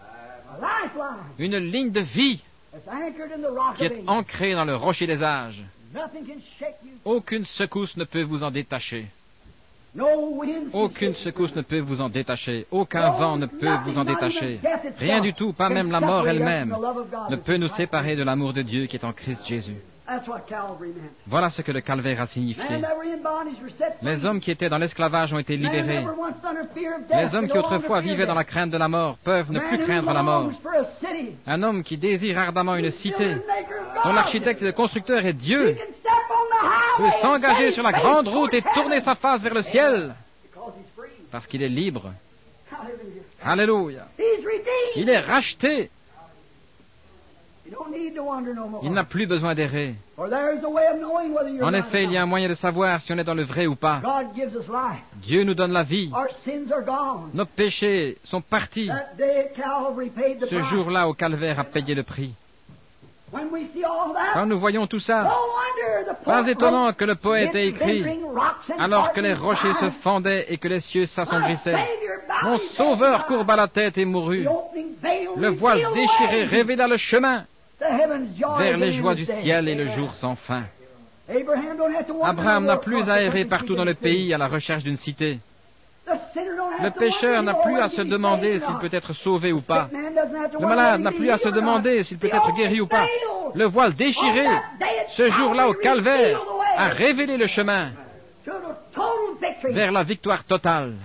de vie, qui est ancrée dans le rocher des âges. Aucune secousse ne peut vous en détacher. Aucune secousse ne peut vous en détacher. Aucun vent ne peut vous en détacher. Rien du tout, pas même la mort elle-même, ne peut nous séparer de l'amour de Dieu qui est en Christ Jésus. Voilà ce que le calvaire a signifié. Les hommes qui étaient dans l'esclavage ont été libérés. Les hommes qui autrefois vivaient dans la crainte de la mort peuvent ne plus craindre la mort. Un homme qui désire ardemment une cité, dont l'architecte et le constructeur est Dieu, peut s'engager sur la grande route et tourner sa face vers le ciel, parce qu'il est libre. Alléluia. Il est racheté. Il n'a plus besoin d'errer. En effet, il y a un moyen de savoir si on est dans le vrai ou pas. Dieu nous donne la vie. Nos péchés sont partis. Ce jour-là, au calvaire, a payé le prix. Quand nous voyons tout ça, pas étonnant que le poète ait écrit « Alors que les rochers se fendaient et que les cieux s'assombrissaient, mon Sauveur courba la tête et mourut. Le voile déchiré révéla le chemin vers les joies du ciel et le jour sans fin. » Abraham n'a plus à errer partout dans le pays à la recherche d'une cité. Le pécheur n'a plus à se demander s'il peut être sauvé ou pas. Le malade n'a plus à se demander s'il peut être guéri ou pas. Le voile déchiré, ce jour-là au calvaire, a révélé le chemin vers la victoire totale.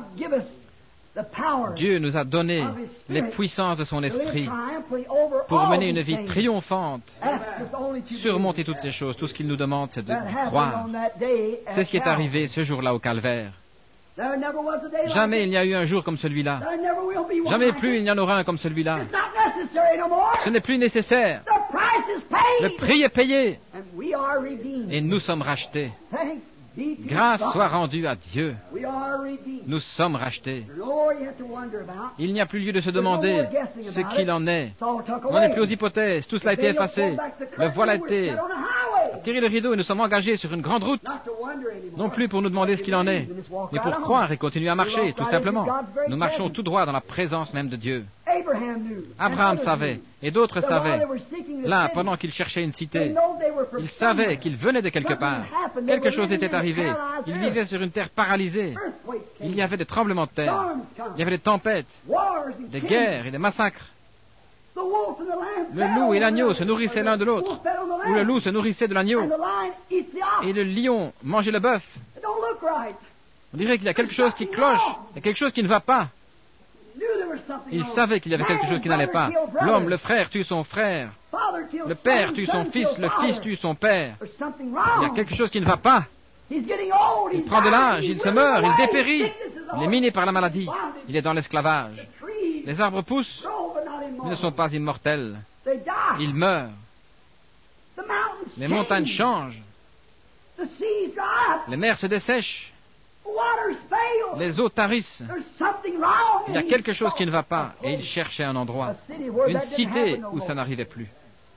Dieu nous a donné les puissances de son esprit pour mener une vie triomphante, surmonter toutes ces choses. Tout ce qu'il nous demande, c'est de croire. C'est ce qui est arrivé ce jour-là au calvaire. Jamais il n'y a eu un jour comme celui-là. Jamais plus il n'y en aura un comme celui-là. Ce n'est plus nécessaire. Le prix est payé. Et nous sommes rachetés. Grâce soit rendue à Dieu. Nous sommes rachetés. Il n'y a plus lieu de se demander ce qu'il en est. On n'est plus aux hypothèses. Tout cela a été effacé. Le voile a été tiré le rideau et nous sommes engagés sur une grande route. Non plus pour nous demander ce qu'il en est, mais pour croire et continuer à marcher, tout simplement. Nous marchons tout droit dans la présence même de Dieu. Abraham savait, et d'autres savaient. Là, pendant qu'ils cherchaient une cité, ils savaient qu'ils venaient de quelque part. Quelque chose était arrivé. Ils vivaient sur une terre paralysée. Il y avait des tremblements de terre. Il y avait des tempêtes, des guerres et des massacres. Le loup et l'agneau se nourrissaient l'un de l'autre, ou le loup se nourrissait de l'agneau, et le lion mangeait le bœuf. On dirait qu'il y a quelque chose qui cloche, il y a quelque chose qui ne va pas. Il savait qu'il y avait quelque chose qui n'allait pas. L'homme, le frère, tue son frère. Le père tue son fils, le fils tue son père. Il y a quelque chose qui ne va pas. Il prend de l'âge, il se meurt, il dépérit. Il est miné par la maladie. Il est dans l'esclavage. Les arbres poussent, ils ne sont pas immortels. Ils meurent. Les montagnes changent. Les mers se dessèchent. Les eaux tarissent. Il y a quelque chose qui ne va pas, et il cherchait un endroit, une cité où ça n'arrivait plus.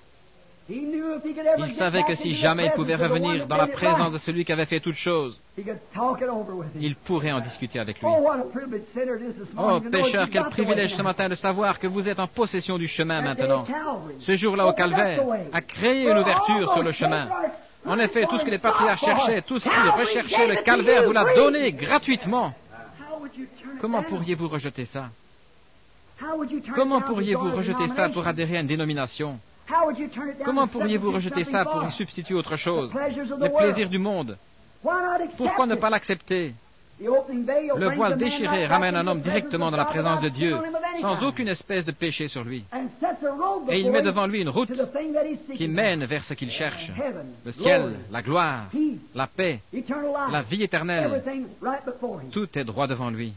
Il savait que si jamais il pouvait revenir dans la présence de celui qui avait fait toutes choses, il pourrait en discuter avec lui. Oh, pécheur, quel privilège ce matin de savoir que vous êtes en possession du chemin maintenant. Ce jour-là au Calvaire a créé une ouverture sur le chemin. En effet, tout ce que les patriarches cherchaient, tout ce qu'ils recherchaient, le Calvaire vous l'a donné gratuitement. Comment pourriez-vous rejeter ça? Comment pourriez-vous rejeter ça pour adhérer à une dénomination? Comment pourriez-vous rejeter ça pour y substituer autre chose? Les plaisirs du monde. Pourquoi ne pas l'accepter? Le voile déchiré ramène un homme directement dans la présence de Dieu, sans aucune espèce de péché sur lui. Et il met devant lui une route qui mène vers ce qu'il cherche. Le ciel, la gloire, la paix, la vie éternelle. Tout est droit devant lui.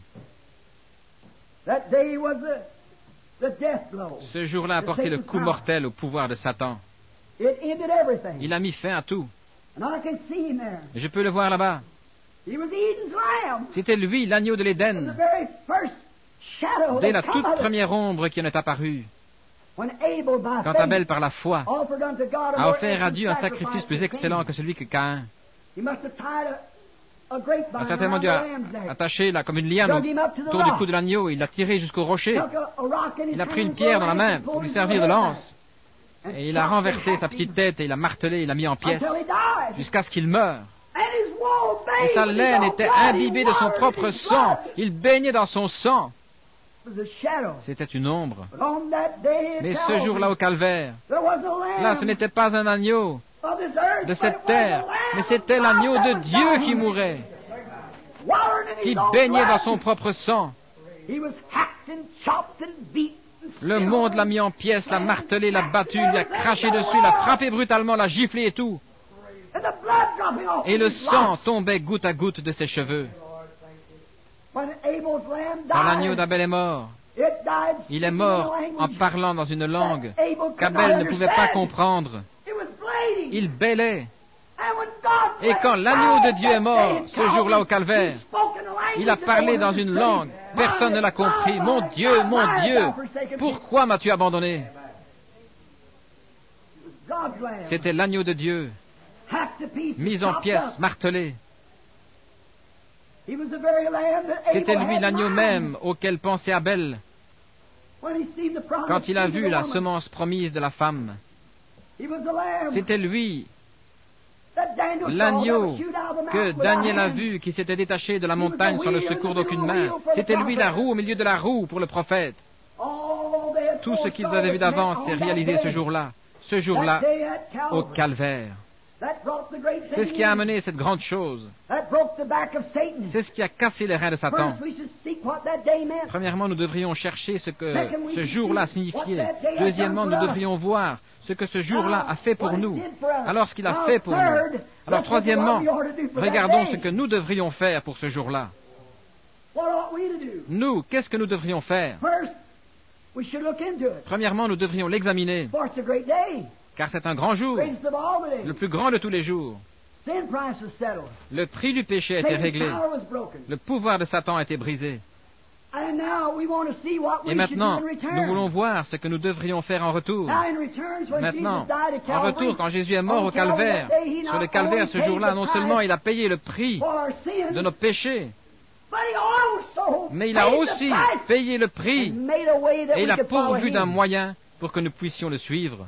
Ce jour-là a porté le coup mortel au pouvoir de Satan. Il a mis fin à tout. Et je peux le voir là-bas. C'était lui, l'agneau de l'Éden, dès la toute première ombre qui en est apparue. Quand Abel, par la foi, a offert à Dieu un sacrifice plus excellent que celui que Caïn, a certainement dû attacher là, comme une liane autour du cou de l'agneau, il l'a tiré jusqu'au rocher. Il a pris une pierre dans la main pour lui servir de lance. Et il a renversé sa petite tête et il l'a martelé, il l'a mis en pièces, jusqu'à ce qu'il meure. Et sa laine était imbibée de son propre sang. Il baignait dans son sang. C'était une ombre. Mais ce jour-là au Calvaire, là ce n'était pas un agneau de cette terre, mais c'était l'agneau de Dieu qui mourait, qui baignait dans son propre sang. Le monde l'a mis en pièces, l'a martelé, l'a battu, lui a craché dessus, l'a frappé brutalement, l'a giflé et tout. Et le sang tombait goutte à goutte de ses cheveux. Quand l'agneau d'Abel est mort, il est mort en parlant dans une langue qu'Abel ne pouvait pas comprendre. Il bêlait. Et quand l'agneau de Dieu est mort, ce jour-là au Calvaire, il a parlé dans une langue. Personne ne l'a compris. Mon Dieu, pourquoi m'as-tu abandonné? C'était l'agneau de Dieu, mis en pièces, martelé. C'était lui l'agneau même auquel pensait Abel quand il a vu la semence promise de la femme. C'était lui l'agneau que Daniel a vu qui s'était détaché de la montagne sans le secours d'aucune main. C'était lui la roue au milieu de la roue pour le prophète. Tout ce qu'ils avaient vu d'avance s'est réalisé ce jour-là au Calvaire. C'est ce qui a amené cette grande chose. C'est ce qui a cassé les reins de Satan. Premièrement, nous devrions chercher ce que ce jour-là signifiait. Deuxièmement, nous devrions voir ce que ce jour-là a fait pour nous. Alors, ce qu'il a fait pour nous. Alors, troisièmement, regardons ce que nous devrions faire pour ce jour-là. Nous, qu'est-ce que nous devrions faire? Premièrement, nous devrions l'examiner. Car c'est un grand jour, le plus grand de tous les jours. Le prix du péché a été réglé. Le pouvoir de Satan a été brisé. Et maintenant, nous voulons voir ce que nous devrions faire en retour. Maintenant, en retour, quand Jésus est mort au Calvaire, sur le Calvaire ce jour-là, non seulement il a payé le prix de nos péchés, Mais il a aussi payé le prix et il a pourvu d'un moyen pour que nous puissions le suivre.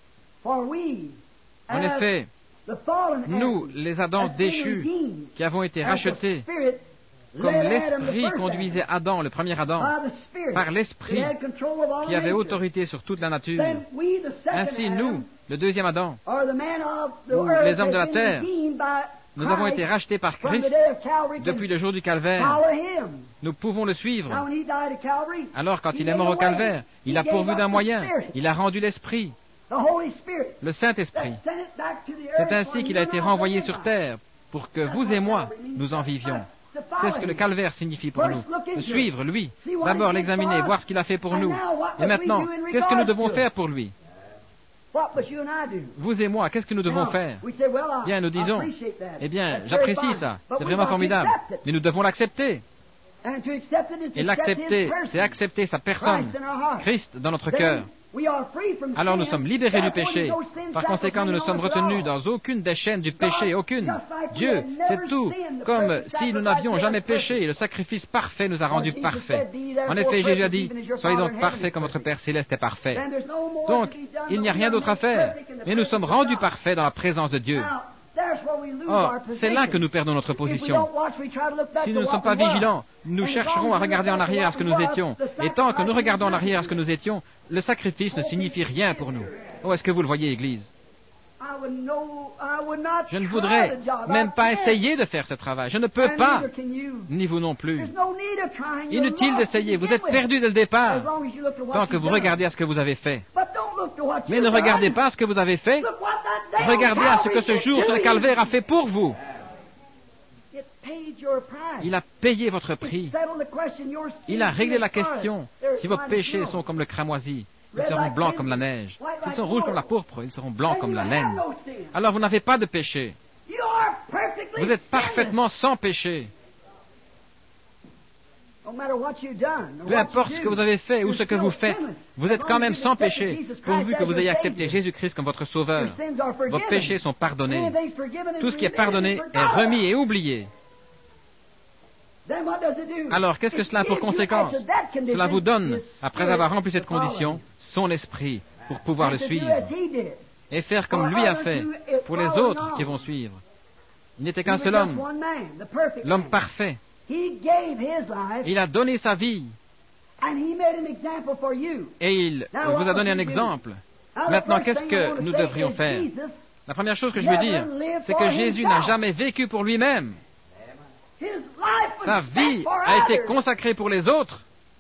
En effet, nous, les Adams déchus, qui avons été rachetés, comme l'Esprit conduisait Adam, le premier Adam, par l'Esprit qui avait autorité sur toute la nature, ainsi nous, le deuxième Adam, ou les hommes de la terre, nous avons été rachetés par Christ depuis le jour du Calvaire. Nous pouvons le suivre. Alors, quand il est mort au Calvaire, il a pourvu d'un moyen. Il a rendu l'Esprit, le Saint-Esprit. C'est ainsi qu'il a été renvoyé sur terre pour que vous et moi, nous en vivions. C'est ce que le Calvaire signifie pour nous. Le suivre, lui. D'abord l'examiner, voir ce qu'il a fait pour nous. Et maintenant, qu'est-ce que nous devons faire pour lui? Vous et moi, qu'est-ce que nous devons faire? Bien, nous disons, eh bien, j'apprécie ça, c'est vraiment formidable, mais nous devons l'accepter. Et l'accepter, c'est accepter sa personne, Christ dans notre cœur. Alors nous sommes libérés du péché. Par conséquent, nous ne sommes retenus dans aucune des chaînes du péché, aucune. Dieu, c'est tout, comme si nous n'avions jamais péché, et le sacrifice parfait nous a rendus parfaits. En effet, Jésus a dit, soyez donc parfaits comme votre Père Céleste est parfait. Donc, il n'y a rien d'autre à faire, mais nous sommes rendus parfaits dans la présence de Dieu. Or, c'est là que nous perdons notre position. Si nous ne sommes pas vigilants, nous chercherons à regarder en arrière à ce que nous étions. Et tant que nous regardons en arrière à ce que nous étions, le sacrifice ne signifie rien pour nous. Oh, est-ce que vous le voyez, Église? Je ne voudrais même pas essayer de faire ce travail. Je ne peux pas, ni vous non plus. Inutile d'essayer, vous êtes perdus dès le départ, tant que vous regardez à ce que vous avez fait. Mais ne regardez pas à ce que vous avez fait, regardez à ce que ce jour sur le Calvaire a fait pour vous. Il a payé votre prix. Il a réglé la question. Si vos péchés sont comme le cramoisi, ils seront blancs comme la neige. S'ils sont rouges comme la pourpre, ils seront blancs comme la laine. Alors vous n'avez pas de péché. Vous êtes parfaitement sans péché. Peu importe ce que vous avez fait ou ce que vous faites, vous êtes quand même sans péché, pourvu que vous ayez accepté Jésus-Christ comme votre Sauveur. Vos péchés sont pardonnés. Tout ce qui est pardonné est remis et oublié. Alors, qu'est-ce que cela a pour conséquence? Cela vous donne, après avoir rempli cette condition, son esprit pour pouvoir le suivre et faire comme lui a fait pour les autres qui vont suivre. Il n'était qu'un seul homme, l'homme parfait. Il a donné sa vie et il vous a donné un exemple. Maintenant, qu'est-ce que nous devrions faire? La première chose que je veux dire, c'est que Jésus n'a jamais vécu pour lui-même. Sa vie a été consacrée pour les autres.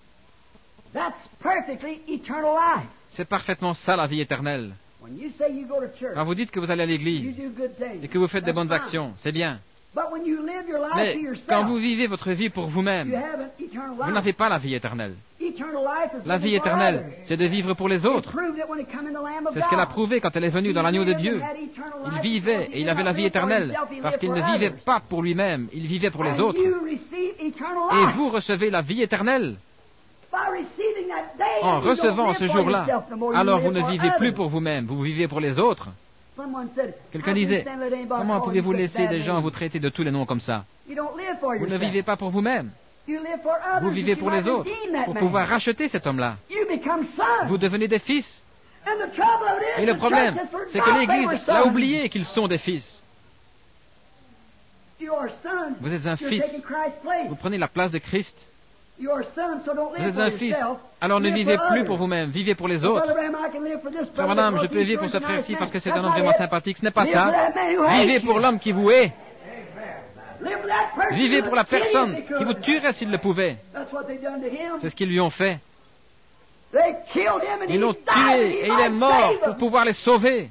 C'est parfaitement ça la vie éternelle. Quand vous dites que vous allez à l'église et que vous faites des bonnes actions, c'est bien. Mais quand vous vivez votre vie pour vous-même, vous n'avez pas la vie éternelle. La vie éternelle, c'est de vivre pour les autres. C'est ce qu'elle a prouvé quand elle est venue dans l'agneau de Dieu. Il vivait et il avait la vie éternelle parce qu'il ne vivait pas pour lui-même, il vivait pour les autres. Et vous recevez la vie éternelle en recevant ce jour-là. Alors vous ne vivez plus pour vous-même, vous vivez pour les autres. Quelqu'un disait, comment pouvez-vous laisser des gens vous traiter de tous les noms comme ça? Vous ne vivez pas pour vous-même. Vous vivez pour les autres, pour pouvoir racheter cet homme-là. Vous devenez des fils. Et le problème, c'est que l'Église a oublié qu'ils sont des fils. Vous êtes un fils. Vous prenez la place de Christ. Vous êtes un fils, alors ne vivez plus pour vous-même, vivez pour les autres. Frère Branham, je peux vivre pour ce frère-ci parce que c'est un homme vraiment sympathique. Ce n'est pas ça. Vivez pour l'homme qui vous hait. Vivez pour la personne qui vous tuerait s'il le pouvait. C'est ce qu'ils lui ont fait. Ils l'ont tué et il est mort pour pouvoir les sauver.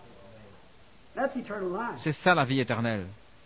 C'est ça la vie éternelle.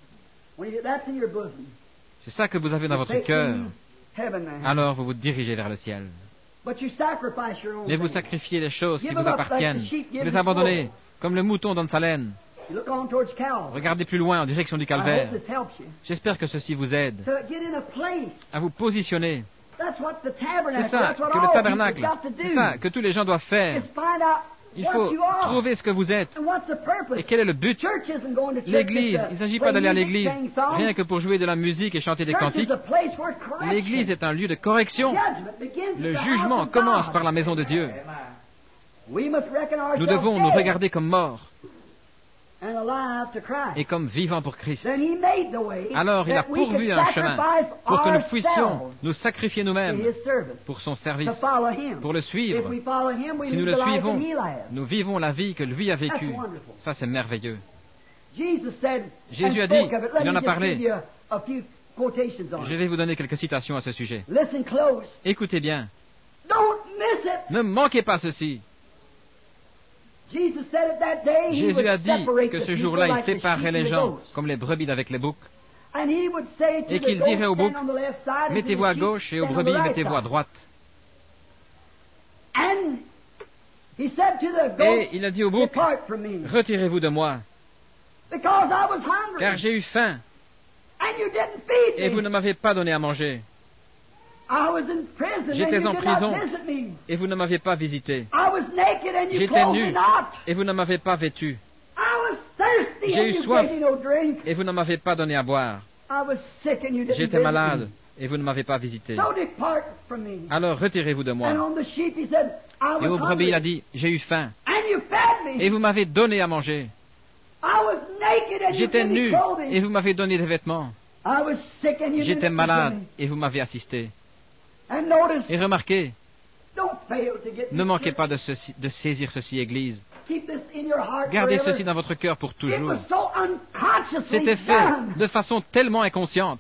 C'est ça que vous avez dans votre cœur. Alors vous vous dirigez vers le ciel. Mais vous sacrifiez les choses qui vous appartiennent. Vous les abandonnez, comme le mouton donne sa laine. Regardez plus loin en direction du calvaire. J'espère que ceci vous aide à vous positionner. C'est ça que le tabernacle, c'est ça que tous les gens doivent faire. Il faut trouver ce que vous êtes. Et quel est le but? L'Église, il ne s'agit pas d'aller à l'Église rien que pour jouer de la musique et chanter des cantiques. L'Église est un lieu de correction. Le jugement commence par la maison de Dieu. Nous devons nous regarder comme morts et comme vivants pour Christ. Alors il a pourvu un chemin pour que nous puissions nous sacrifier nous-mêmes pour son service, pour le suivre. Si nous le suivons, nous vivons la vie que lui a vécue. Ça, c'est merveilleux. Jésus a dit, il en a parlé. Je vais vous donner quelques citations à ce sujet. Écoutez bien. Ne manquez pas ceci. Jésus a dit que ce jour-là, il séparerait les gens comme les brebis d'avec les boucs, et qu'il dirait aux boucs, mettez-vous à gauche, et aux brebis, mettez-vous à droite. Et il a dit aux boucs, retirez-vous de moi, car j'ai eu faim, et vous ne m'avez pas donné à manger. J'étais en prison et vous ne m'avez pas visité. J'étais nu et vous ne m'avez pas vêtu. J'ai eu soif et vous ne m'avez pas donné à boire. J'étais malade et vous ne m'avez pas visité. Alors retirez-vous de moi. Et aux brebis il a dit, j'ai eu faim et vous m'avez donné à manger. J'étais nu et vous m'avez donné des vêtements. J'étais malade et vous m'avez assisté. Et remarquez, ne manquez pas de saisir ceci, Église. Gardez ceci dans votre cœur pour toujours. C'était fait de façon tellement inconsciente.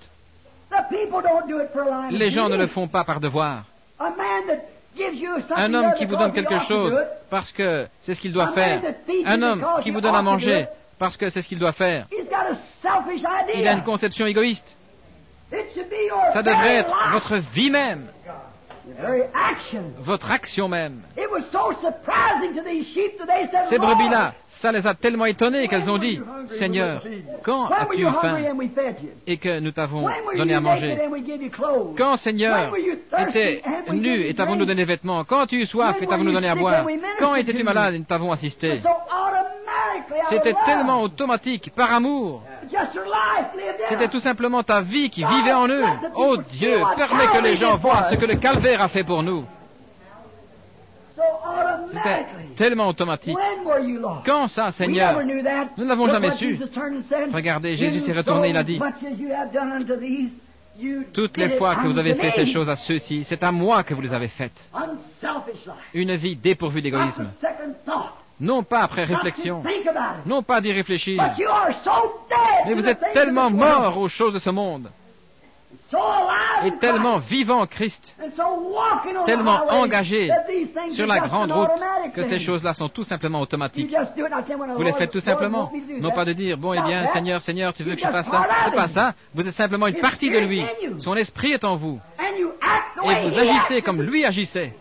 Les gens ne le font pas par devoir. Un homme qui vous donne quelque chose parce que c'est ce qu'il doit faire. Un homme qui vous donne à manger parce que c'est ce qu'il doit faire. Il a une conception égoïste. Ça devrait être votre vie même, votre action même. Ces brebis-là, ça les a tellement étonnés qu'elles ont dit, Seigneur, quand as-tu eu faim et que nous t'avons donné à manger? Quand, Seigneur, étais nu et t'avons-nous donné des vêtements? Quand as-tu eu soif et t'avons-nous donné à boire? Quand étais-tu malade et nous t'avons assisté? C'était tellement automatique, par amour. C'était tout simplement ta vie qui vivait en eux. Oh Dieu, permets que les gens voient ce que le calvaire a fait pour nous. C'était tellement automatique. Quand ça, Seigneur? Nous ne l'avons jamais su. Regardez, Jésus s'est retourné, il a dit, toutes les fois que vous avez fait ces choses à ceux-ci, c'est à moi que vous les avez faites. Une vie dépourvue d'égoïsme. Non pas après réflexion, non pas d'y réfléchir, mais vous êtes tellement morts aux choses de ce monde, et tellement vivant en Christ, tellement engagés sur la grande route, que ces choses-là sont tout simplement automatiques. Vous les faites tout simplement, non pas de dire, bon, eh bien, Seigneur, Seigneur, tu veux que je fasse ça? C'est pas ça, vous êtes simplement une partie de lui, son esprit est en vous, et vous agissez comme lui agissait.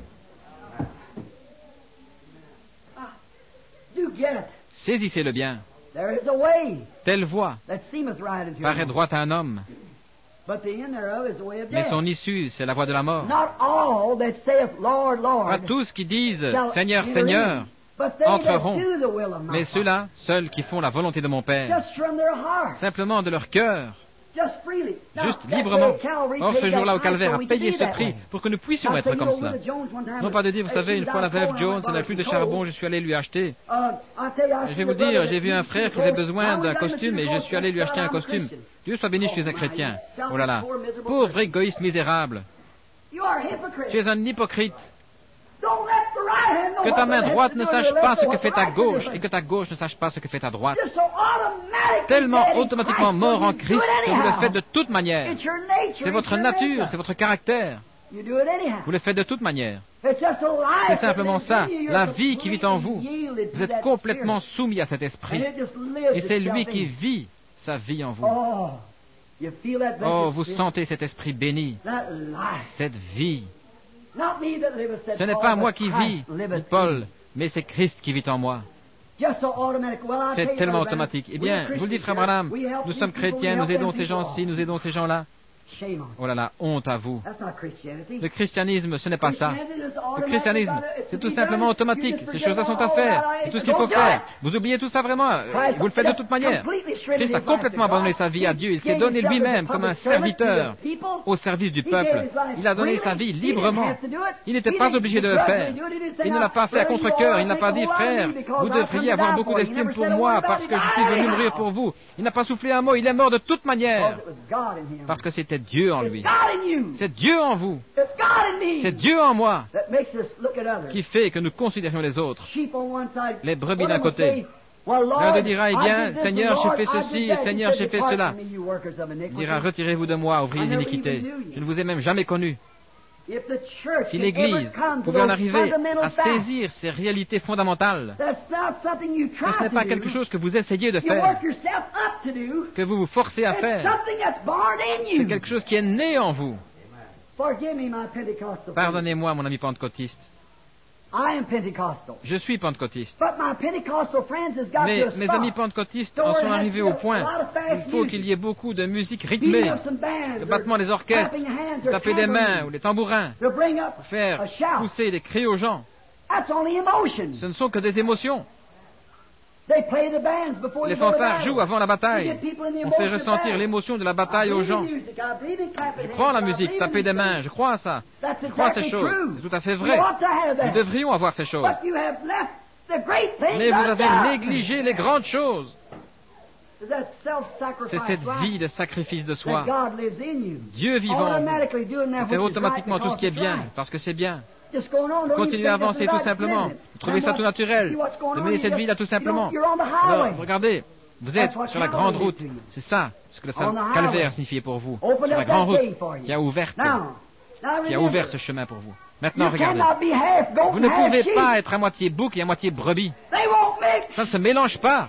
Saisissez-le bien. Telle voie paraît droite à un homme, mais son issue, c'est la voie de la mort. Pas tous qui disent « Seigneur, Seigneur » entreront, mais ceux-là, seuls qui font la volonté de mon Père, simplement de leur cœur, juste librement. Or, ce jour-là au Calvaire a payé ce prix pour que nous puissions être comme cela. Non pas de dire, vous savez, une fois la veuve Jones, elle n'a plus de charbon, je suis allé lui acheter. Je vais vous dire, j'ai vu un frère qui avait besoin d'un costume et je suis allé lui acheter un costume. Dieu soit béni, je suis un chrétien. Oh là là, pauvre égoïste misérable. Tu es un hypocrite. Que ta main droite ne sache pas ce que fait ta gauche et que ta gauche ne sache pas ce que fait ta droite. Tellement automatiquement mort en Christ que vous le faites de toute manière. C'est votre nature, c'est votre caractère. Vous le faites de toute manière. C'est simplement ça, la vie qui vit en vous. Vous êtes complètement soumis à cet esprit. Et c'est lui qui vit sa vie en vous. Oh, vous sentez cet esprit béni, cette vie. Ce n'est pas moi qui vis, dit Paul, mais c'est Christ qui vit en moi. C'est tellement automatique. Eh bien, je vous le dis, frère Branham, nous sommes chrétiens, nous aidons ces gens-ci, nous aidons ces gens-là. Oh là là, honte à vous. Le christianisme, ce n'est pas ça. Le christianisme, c'est tout simplement automatique. Ces choses-là sont à faire. C'est tout ce qu'il faut faire. Vous oubliez tout ça vraiment. Vous le faites de toute manière. Christ a complètement abandonné sa vie à Dieu. Il s'est donné lui-même comme un serviteur au service du peuple. Il a donné sa vie librement. Il n'était pas obligé de le faire. Il ne l'a pas fait à contre-cœur. Il n'a pas dit, frère, vous devriez avoir beaucoup d'estime pour moi parce que je suis venu mourir pour vous. Il n'a pas soufflé un mot. Il est mort de toute manière. Parce que c'était Dieu en lui. C'est Dieu en vous. C'est Dieu en moi qui fait que nous considérions les autres. Les brebis d'un côté. L'un de dira, eh bien, Seigneur, j'ai fait ceci, et Seigneur, j'ai fait cela. Il dira, retirez-vous de moi, ouvriers d'iniquité. Je ne vous ai même jamais connu. Si l'Église pouvait en arriver à saisir ces réalités fondamentales, ce n'est pas quelque chose que vous essayez de faire, que vous vous forcez à faire. C'est quelque chose qui est né en vous. Pardonnez-moi, mon ami pentecôtiste. Je suis pentecôtiste. Mais mes amis pentecôtistes en sont arrivés au point. Il faut qu'il y ait beaucoup de musique rythmée, le battement des orchestres, de taper des mains ou des tambourins, pour faire pousser des cris aux gens. Ce ne sont que des émotions. Les fanfares jouent avant la bataille. On fait ressentir l'émotion de la bataille aux gens. Je crois en la musique, taper des mains, je crois à ça. Je crois à ces choses. C'est tout à fait vrai. Nous devrions avoir ces choses. Mais vous avez négligé les grandes choses. C'est cette vie de sacrifice de soi. Dieu vivant en vous fait automatiquement tout ce qui est bien, parce que c'est bien. Continuez à avancer tout simplement. Vous trouvez ça tout naturel de mener cette vie-là tout simplement. Alors, regardez, vous êtes sur la grande route. C'est ça ce que le calvaire signifiait pour vous. Sur la grande route qui a ouvert ce chemin pour vous. Maintenant, regardez. Vous ne pouvez pas être à moitié bouc et à moitié brebis. Ça ne se mélange pas.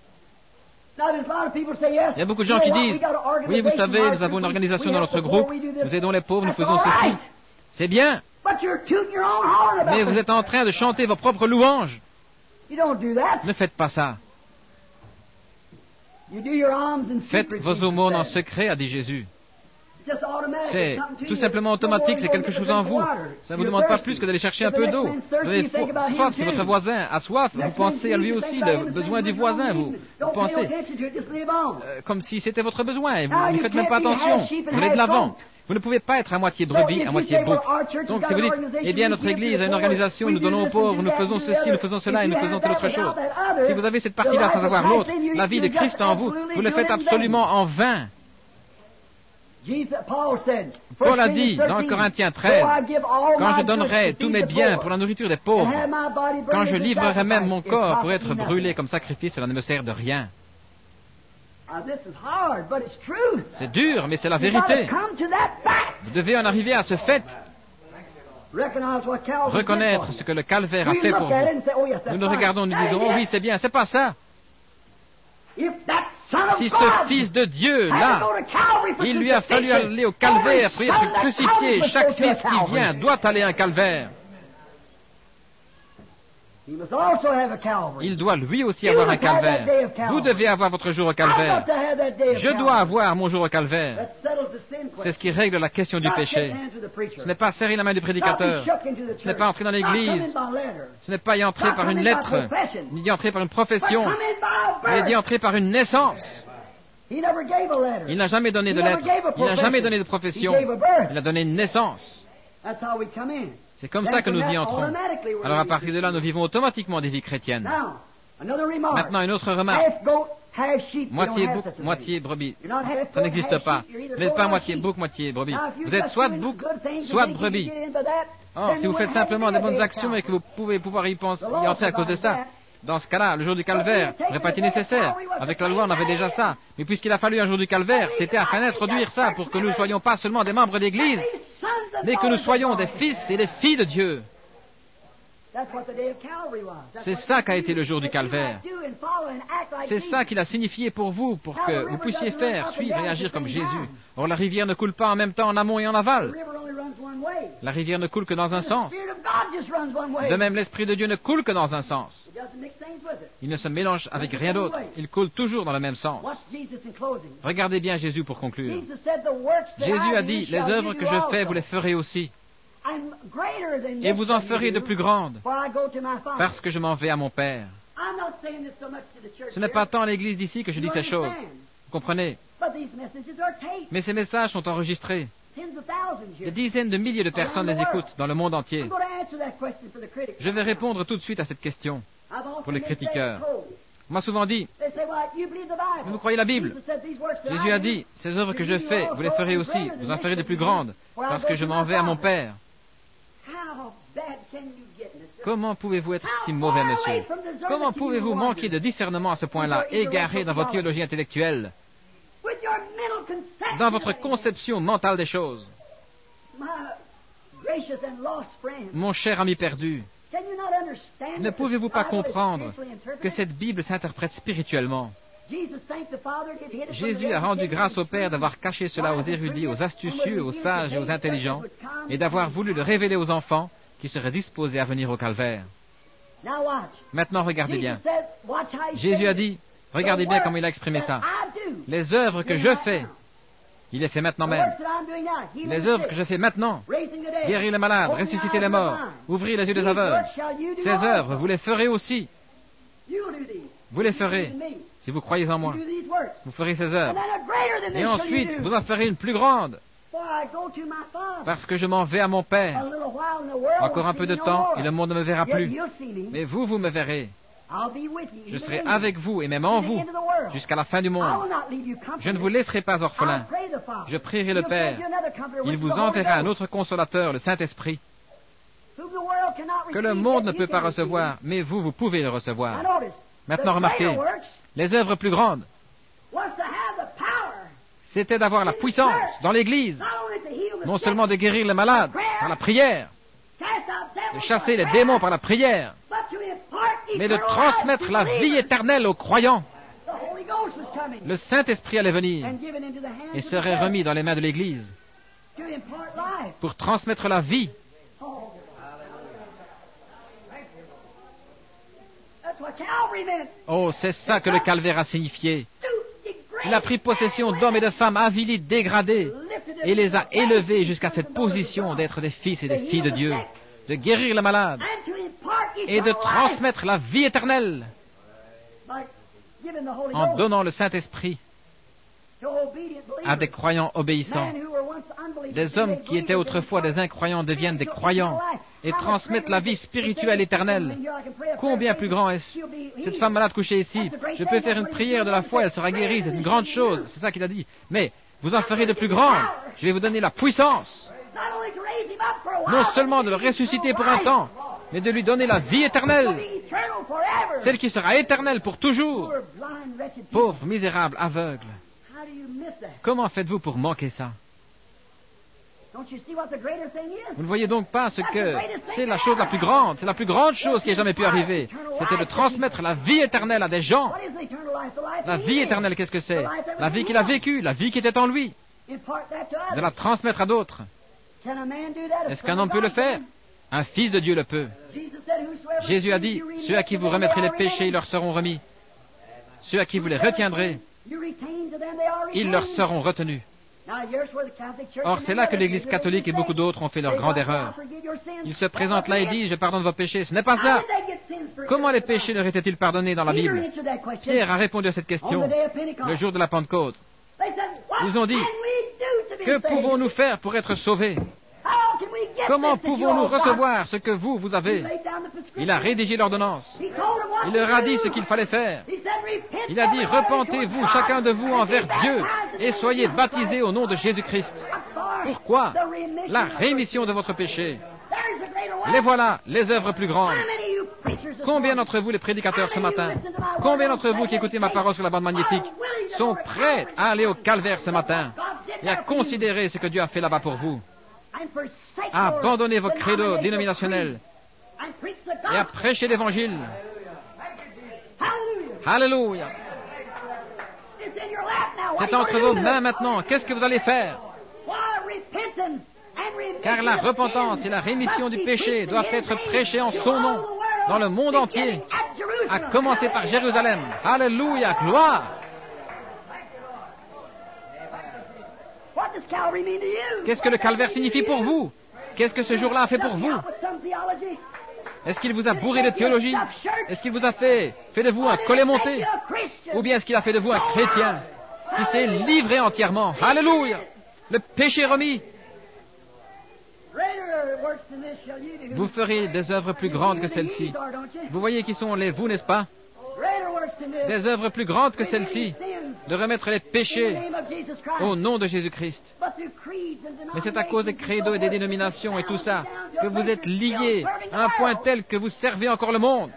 Il y a beaucoup de gens qui disent, oui, vous savez, nous avons une organisation dans notre groupe, nous aidons les pauvres, nous faisons ceci. C'est bien. Mais vous êtes en train de chanter vos propres louanges. Ne faites pas ça. Faites vos aumônes en secret, a dit Jésus. C'est tout simplement automatique, c'est quelque chose en vous. Ça ne vous demande pas plus que d'aller chercher un peu d'eau. Vous avez soif, si votre voisin a soif, vous pensez à lui aussi, le besoin du voisin, vous pensez comme si c'était votre besoin, et vous ne faites même pas attention, vous allez de l'avant. Vous ne pouvez pas être à moitié brebis, à moitié bouc. Donc si vous dites, eh bien notre Église a une organisation, nous donnons aux pauvres, nous faisons ceci, nous faisons cela et nous faisons telle autre chose. Si vous avez cette partie-là sans avoir l'autre, la vie de Christ en vous, vous le faites absolument en vain. Paul a dit dans Corinthiens 13, quand je donnerai tous mes biens pour la nourriture des pauvres, quand je livrerai même mon corps pour être brûlé comme sacrifice, cela ne me sert de rien. C'est dur, mais c'est la vérité. Vous devez en arriver à ce fait. Reconnaître ce que le calvaire a fait pour vous. Nous nous regardons, nous disons, oh oui, c'est bien, c'est pas ça. Si ce Fils de Dieu, là, il lui a fallu aller au calvaire pour être crucifié, chaque fils qui vient doit aller à un calvaire. Il doit lui aussi avoir un calvaire. Vous devez avoir votre jour au calvaire. Je dois avoir mon jour au calvaire. C'est ce qui règle la question du péché. Ce n'est pas serrer la main du prédicateur. Ce n'est pas entrer dans l'église. Ce n'est pas y entrer par une lettre, ni y entrer par une profession, mais d'y entrer par une naissance. Il n'a jamais donné de lettre. Il n'a jamais donné de profession. Il a donné une naissance. C'est comme ça que nous y entrons. Alors à partir de là, nous vivons automatiquement des vies chrétiennes. Maintenant, une autre remarque. Moitié bouc, moitié brebis. Ça n'existe pas. Vous n'êtes pas moitié bouc, moitié brebis. Vous êtes soit bouc, soit brebis. Or, si vous faites simplement des bonnes actions et que vous pouvez pouvoir y entrer à cause de ça, dans ce cas-là, le jour du calvaire n'aurait pas été nécessaire. Avec la loi, on avait déjà ça. Mais puisqu'il a fallu un jour du calvaire, c'était afin d'introduire ça pour que nous ne soyons pas seulement des membres d'Église, mais que nous soyons des fils et des filles de Dieu. C'est ça qu'a été le jour du calvaire. C'est ça qu'il a signifié pour vous, pour que vous puissiez faire, suivre et agir comme Jésus. Or, la rivière ne coule pas en même temps en amont et en aval. La rivière ne coule que dans un sens. De même, l'Esprit de Dieu ne coule que dans un sens. Il ne se mélange avec rien d'autre. Il coule toujours dans le même sens. Regardez bien Jésus pour conclure. Jésus a dit, les œuvres que je fais, vous les ferez aussi. Et vous en ferez de plus grandes, parce que je m'en vais à mon Père. Ce n'est pas tant à l'Église d'ici que je dis ces choses. Vous comprenez? Mais ces messages sont enregistrés. Des dizaines de milliers de personnes les écoutent dans le monde entier. Je vais répondre tout de suite à cette question pour les critiqueurs. On m'a souvent dit, vous croyez la Bible? Jésus a dit, ces œuvres que je fais, vous les ferez aussi, vous en ferez de plus grandes, parce que je m'en vais à mon Père. Comment pouvez-vous être si mauvais, monsieur? Comment pouvez-vous manquer de discernement à ce point-là, égaré dans votre théologie intellectuelle, dans votre conception mentale des choses? Mon cher ami perdu, ne pouvez-vous pas comprendre que cette Bible s'interprète spirituellement? Jésus a rendu grâce au Père d'avoir caché cela aux érudits, aux astucieux, aux sages et aux intelligents, et d'avoir voulu le révéler aux enfants qui seraient disposés à venir au calvaire. Maintenant, regardez bien. Jésus a dit, regardez bien comment il a exprimé ça. Les œuvres que je fais, il les fait maintenant même. Les œuvres que je fais maintenant, guérir les malades, ressusciter les morts, ouvrir les yeux des aveugles, ces œuvres, vous les ferez aussi. Vous les ferez, si vous croyez en moi. Vous ferez ces œuvres. Et ensuite, vous en ferez une plus grande, parce que je m'en vais à mon Père. Encore un peu de temps, et le monde ne me verra plus. Mais vous, vous me verrez. Je serai avec vous, et même en vous, jusqu'à la fin du monde. Je ne vous laisserai pas orphelins. Je prierai le Père. Il vous enverra un autre consolateur, le Saint-Esprit, que le monde ne peut pas recevoir, mais vous, vous pouvez le recevoir. Maintenant, remarquez, les œuvres plus grandes, c'était d'avoir la puissance dans l'Église, non seulement de guérir les malades par la prière, de chasser les démons par la prière, mais de transmettre la vie éternelle aux croyants. Le Saint-Esprit allait venir et serait remis dans les mains de l'Église pour transmettre la vie. Oh, c'est ça que le calvaire a signifié. Il a pris possession d'hommes et de femmes avilis, dégradés, et les a élevés jusqu'à cette position d'être des fils et des filles de Dieu, de guérir les malades et de transmettre la vie éternelle en donnant le Saint-Esprit à des croyants obéissants. Des hommes qui étaient autrefois des incroyants deviennent des croyants et transmettent la vie spirituelle éternelle. Combien plus grand est-ce? Cette femme malade couchée ici, je peux faire une prière de la foi, elle sera guérie, c'est une grande chose, c'est ça qu'il a dit. Mais vous en ferez de plus grandes, je vais vous donner la puissance, non seulement de le ressusciter pour un temps, mais de lui donner la vie éternelle, celle qui sera éternelle pour toujours. Pauvre, misérable, aveugle. Comment faites-vous pour manquer ça? Vous ne voyez donc pas ce que c'est la chose la plus grande, c'est la plus grande chose qui ait jamais pu arriver. C'était de transmettre la vie éternelle à des gens. La vie éternelle, qu'est-ce que c'est? La vie qu'il a vécue, la vie qui était en lui. De la transmettre à d'autres. Est-ce qu'un homme peut le faire? Un fils de Dieu le peut. Jésus a dit, ceux à qui vous remettrez les péchés, ils leur seront remis. Ceux à qui vous les retiendrez, ils leur seront retenus. Or, c'est là que l'Église catholique et beaucoup d'autres ont fait leur grande erreur. Ils se présentent là et disent, je pardonne vos péchés. Ce n'est pas ça. Comment les péchés leur étaient-ils pardonnés dans la Bible? Pierre a répondu à cette question le jour de la Pentecôte. Ils ont dit, que pouvons-nous faire pour être sauvés? Comment pouvons-nous recevoir ce que vous avez? Il a rédigé l'ordonnance. Il leur a dit ce qu'il fallait faire. Il a dit, repentez-vous, chacun de vous, envers Dieu, et soyez baptisés au nom de Jésus-Christ. Pourquoi? La rémission de votre péché. Les voilà, les œuvres plus grandes. Combien d'entre vous, les prédicateurs ce matin, combien d'entre vous qui écoutez ma parole sur la bande magnétique, sont prêts à aller au calvaire ce matin et à considérer ce que Dieu a fait là-bas pour vous? À abandonner vos credos dénominationnels et à prêcher l'Évangile. Alléluia. C'est entre vos mains maintenant. Qu'est-ce que vous allez faire? car la repentance et la rémission du péché doivent être prêchées en son nom dans le monde entier, à commencer par Jérusalem. Alléluia, gloire! Qu'est-ce que le calvaire signifie pour vous? Qu'est-ce que ce jour-là a fait pour vous? Est-ce qu'il vous a bourré de théologie? Est-ce qu'il vous a fait de vous un collet monté? Ou bien est-ce qu'il a fait de vous un chrétien qui s'est livré entièrement? Alléluia! Le péché remis. Vous ferez des œuvres plus grandes que celles-ci. Vous voyez qui sont les vous, n'est-ce pas? Des œuvres plus grandes que celles-ci, de remettre les péchés au nom de Jésus-Christ. Mais c'est à cause des credos et des dénominations et tout ça que vous êtes liés à un point tel que vous servez encore le monde.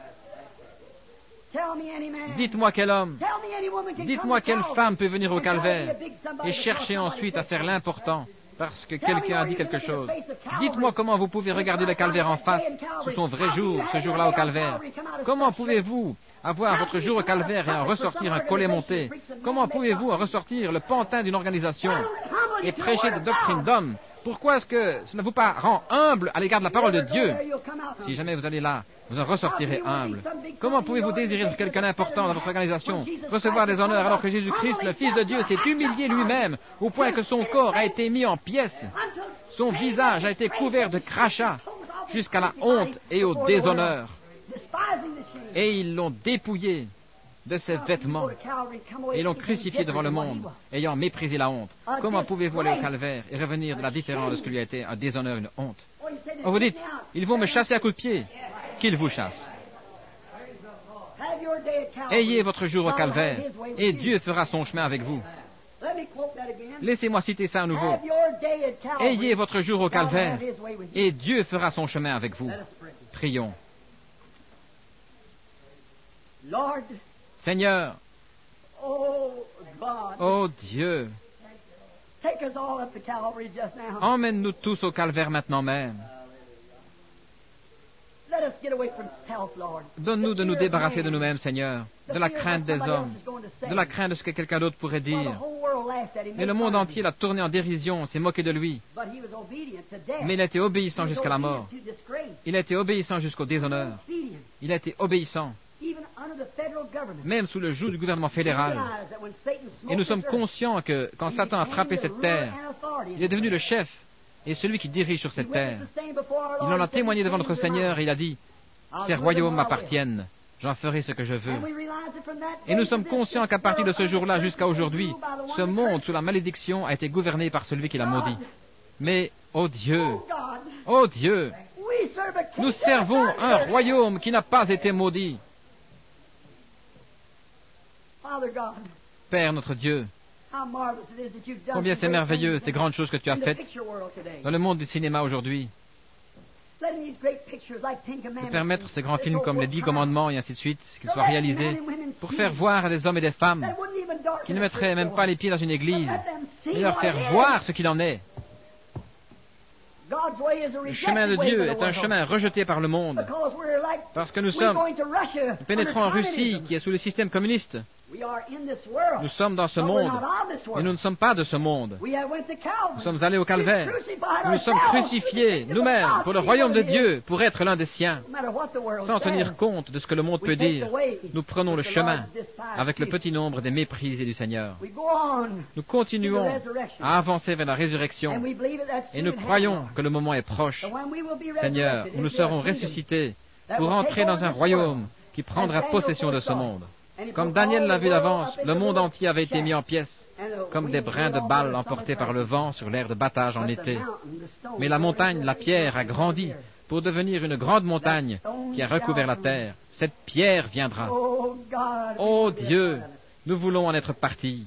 Dites-moi quel homme, dites-moi quelle femme peut venir au calvaire et chercher ensuite à faire l'important parce que quelqu'un a dit quelque chose. Dites-moi comment vous pouvez regarder le calvaire en face sous son vrai jour, ce jour-là au calvaire. Comment pouvez-vous avoir votre jour au calvaire et en ressortir un collet monté? Comment pouvez-vous en ressortir le pantin d'une organisation et prêcher des doctrines d'hommes? Pourquoi est-ce que cela ne vous rend humble à l'égard de la parole de Dieu? Si jamais vous allez là, vous en ressortirez humble. Comment pouvez-vous désirer être quelqu'un d'important dans votre organisation, recevoir des honneurs alors que Jésus-Christ, le Fils de Dieu, s'est humilié lui-même au point que son corps a été mis en pièces, son visage a été couvert de crachats jusqu'à la honte et au déshonneur. Et ils l'ont dépouillé de ses vêtements et l'ont crucifié devant le monde, ayant méprisé la honte. Comment pouvez-vous aller au calvaire et revenir de la différence de ce que lui a été un déshonneur, une honte? Oh, vous dites, ils vont me chasser à coups de pied. Qu'ils vous chassent. Ayez votre jour au calvaire et Dieu fera son chemin avec vous. Laissez-moi citer ça à nouveau. Ayez votre jour au calvaire et Dieu fera son chemin avec vous. Prions. Seigneur, oh Dieu, emmène-nous tous au calvaire maintenant même. Donne-nous de nous débarrasser de nous-mêmes, Seigneur, de la crainte des hommes, de la crainte de ce que quelqu'un d'autre pourrait dire. Mais le monde entier l'a tourné en dérision, s'est moqué de lui. Mais il a été obéissant jusqu'à la mort. Il a été obéissant jusqu'au déshonneur. Il a été obéissant, même sous le joug du gouvernement fédéral. Et nous sommes conscients que quand Satan a frappé cette terre, il est devenu le chef et celui qui dirige sur cette terre. Il en a témoigné devant notre Seigneur et il a dit, « Ces royaumes m'appartiennent, j'en ferai ce que je veux. » Et nous sommes conscients qu'à partir de ce jour-là jusqu'à aujourd'hui, ce monde sous la malédiction a été gouverné par celui qui l'a maudit. Mais, oh Dieu, nous servons un royaume qui n'a pas été maudit. Père notre Dieu, combien c'est merveilleux ces grandes choses que tu as faites dans le monde du cinéma aujourd'hui. De permettre ces grands films comme les 10 commandements et ainsi de suite, qu'ils soient réalisés pour faire voir à des hommes et des femmes qui ne mettraient même pas les pieds dans une église et leur faire voir ce qu'il en est. Le chemin de Dieu est un chemin rejeté par le monde parce que nous pénétrons en Russie qui est sous le système communiste. Nous sommes dans ce monde, mais nous ne sommes pas de ce monde. Nous sommes allés au calvaire. Nous nous sommes crucifiés nous-mêmes pour le royaume de Dieu, pour être l'un des siens. Sans tenir compte de ce que le monde peut dire, nous prenons le chemin avec le petit nombre des méprisés du Seigneur. Nous continuons à avancer vers la résurrection et nous croyons que le moment est proche, Seigneur, où nous serons ressuscités pour entrer dans un royaume qui prendra possession de ce monde. Comme Daniel l'a vu d'avance, le monde entier avait été mis en pièces, comme des brins de balles emportés par le vent sur l'air de battage en été. Mais la montagne, la pierre, a grandi pour devenir une grande montagne qui a recouvert la terre. Cette pierre viendra. Oh Dieu, nous voulons en être partis.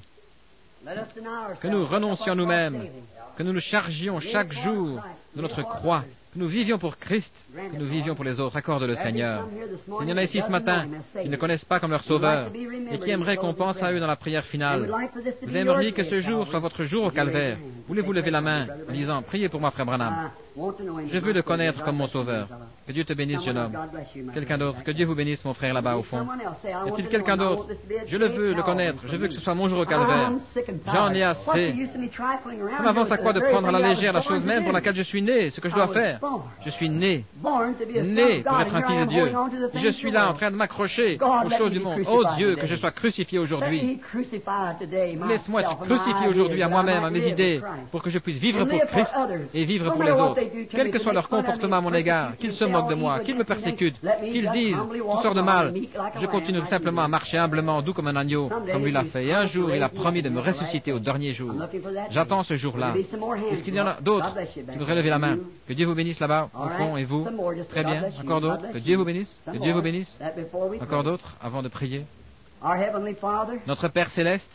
Que nous renoncions nous-mêmes, que nous nous chargions chaque jour de notre croix que nous vivions pour Christ, que nous vivions pour les autres. Accorde-le, Seigneur. S'il y en a ici ce matin qui ne connaissent pas comme leur Sauveur et qui aimeraient qu'on pense à eux dans la prière finale, vous aimeriez que ce jour soit votre jour au calvaire. Voulez-vous lever la main en disant, priez pour moi, frère Branham. Je veux le connaître comme mon Sauveur. Que Dieu te bénisse, jeune homme. Quelqu'un d'autre. Que Dieu vous bénisse, mon frère là-bas au fond. Y a-t-il quelqu'un d'autre? Je le veux le connaître. Je veux que ce soit mon jour au calvaire. J'en ai assez. Ça m'avance à quoi de prendre à la légère la chose même pour laquelle je suis né, ce que je dois faire? Je suis né pour être un fils de Dieu. Et je suis là en train de m'accrocher aux choses du monde. Oh Dieu, que je sois crucifié aujourd'hui. Laisse-moi être crucifié aujourd'hui à moi-même, à mes idées, pour que je puisse vivre pour Christ et vivre pour les autres. Quel que soit leur comportement à mon égard, qu'ils se moquent de moi, qu'ils me persécutent, qu'ils disent toutes sortes de mal, je continuerai simplement à marcher humblement, doux comme un agneau, comme lui l'a fait. Et un jour, il a promis de me ressusciter au dernier jour. J'attends ce jour-là. Est-ce qu'il y en a d'autres qui voudraient lever la main? Que Dieu vous bénisse là-bas, au fond, et vous? Très bien. Encore d'autres? Que Dieu vous bénisse. Que Dieu vous bénisse. Encore d'autres, avant de prier? Notre Père Céleste,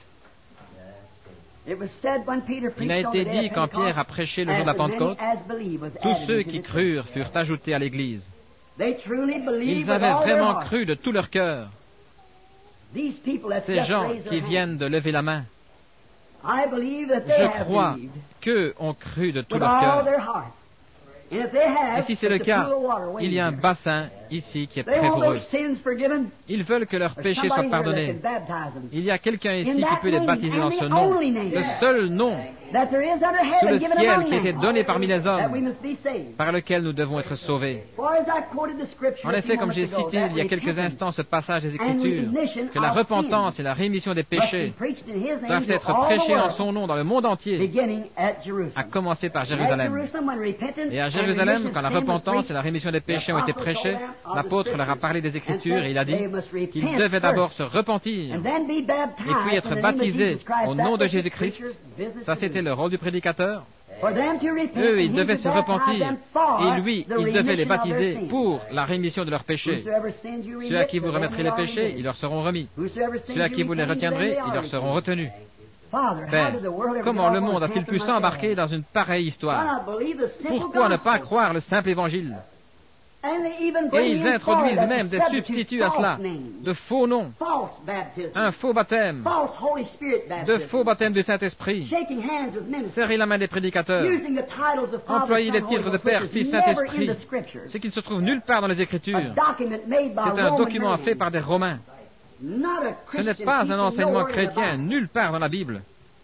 il a été dit quand Pierre a prêché le jour de la Pentecôte, tous ceux qui crurent furent ajoutés à l'Église. Ils avaient vraiment cru de tout leur cœur. Ces gens qui viennent de lever la main, je crois qu'eux ont cru de tout leur cœur. Et si c'est le cas, il y a un bassin ici qui est prêt pour eux. Ils veulent que leurs péchés soient pardonnés. Il y a quelqu'un ici qui peut les baptiser dans ce nom, le seul nom sous le ciel qui a été donné parmi les hommes, par lequel nous devons être sauvés. En effet, comme j'ai cité il y a quelques instants ce passage des Écritures, que la repentance et la rémission des péchés doivent être prêchés en son nom dans le monde entier, à commencer par Jérusalem. Et à Jérusalem, quand la repentance et la rémission des péchés ont été prêchés, l'apôtre leur a parlé des Écritures et il a dit qu'ils devaient d'abord se repentir et puis être baptisés au nom de Jésus-Christ. Ça, c'était le rôle du prédicateur. Eux, ils devaient se repentir et lui, il devait les baptiser pour la rémission de leurs péchés. Ceux à qui vous remettrez les péchés, ils leur seront remis. Ceux à qui vous les retiendrez, ils leur seront retenus. Père, comment le monde a-t-il pu s'embarquer dans une pareille histoire? Pourquoi ne pas croire le simple évangile? Et ils introduisent même des substituts à cela, de faux noms, un faux baptême, de faux baptêmes du Saint-Esprit, serrer la main des prédicateurs, employer les titres de Père, Fils, Saint-Esprit, ce qui ne se trouve nulle part dans les Écritures. C'est un document fait par des Romains. Ce n'est pas un enseignement chrétien nulle part dans la Bible.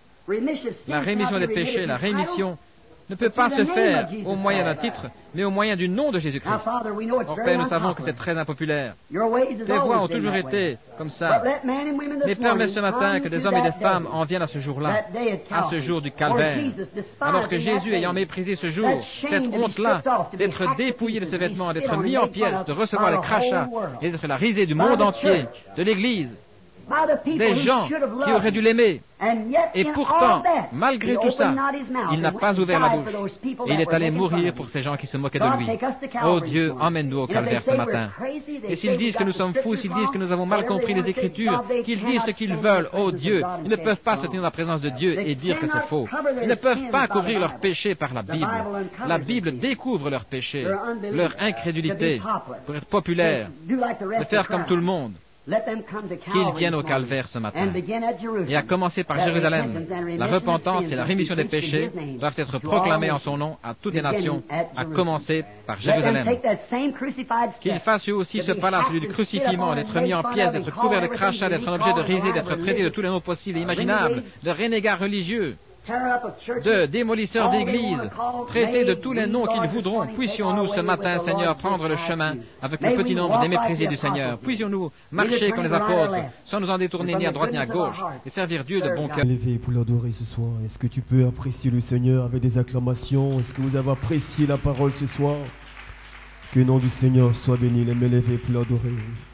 La rémission des péchés, la rémission ne peut pas se faire au moyen d'un titre, mais au moyen du nom de Jésus-Christ. Or, Père, nous savons que c'est très impopulaire. Tes voix ont toujours été comme ça. Mais permets ce matin que des hommes et des femmes en viennent à ce jour-là, à ce jour du calvaire. Alors que Jésus, ayant méprisé ce jour, cette honte-là, d'être dépouillé de ses vêtements, d'être mis en pièces, de recevoir les crachats et d'être la risée du monde entier, de l'Église, des gens qui auraient dû l'aimer. Et pourtant, malgré tout ça, il n'a pas ouvert la bouche. Et il est allé mourir pour ces gens qui se moquaient de lui. Oh Dieu, emmène-nous au calvaire ce matin. Et s'ils disent que nous sommes fous, s'ils disent que nous avons mal compris les Écritures, qu'ils disent ce qu'ils veulent, oh Dieu, ils ne peuvent pas se tenir dans la présence de Dieu et dire que c'est faux. Ils ne peuvent pas couvrir leurs péchés par la Bible. La Bible découvre leurs péchés, leur incrédulité, pour être populaire, de faire comme tout le monde. Qu'ils viennent au calvaire ce matin. Et à commencer par Jérusalem, la repentance et la rémission des péchés doivent être proclamées en son nom à toutes les nations, à commencer par Jérusalem. Qu'ils fassent eux aussi ce pas-là, celui du crucifiement, d'être mis en pièces, d'être couverts de crachats, d'être un objet de risée, d'être traités de tous les noms possibles et imaginables, de renégats religieux, de démolisseurs d'églises, traités de tous les noms qu'ils voudront. Puissions-nous ce matin, Seigneur, prendre le chemin avec le petit nombre des méprisés du Seigneur. Puissions-nous marcher comme les apôtres, sans nous en détourner ni à droite ni à gauche, et servir Dieu de bon cœur. Levé pour l'adorer ce soir. Est-ce que tu peux apprécier le Seigneur avec des acclamations? Est-ce que vous avez apprécié la parole ce soir? Que le nom du Seigneur soit béni. Les mains levées pour l'adorer.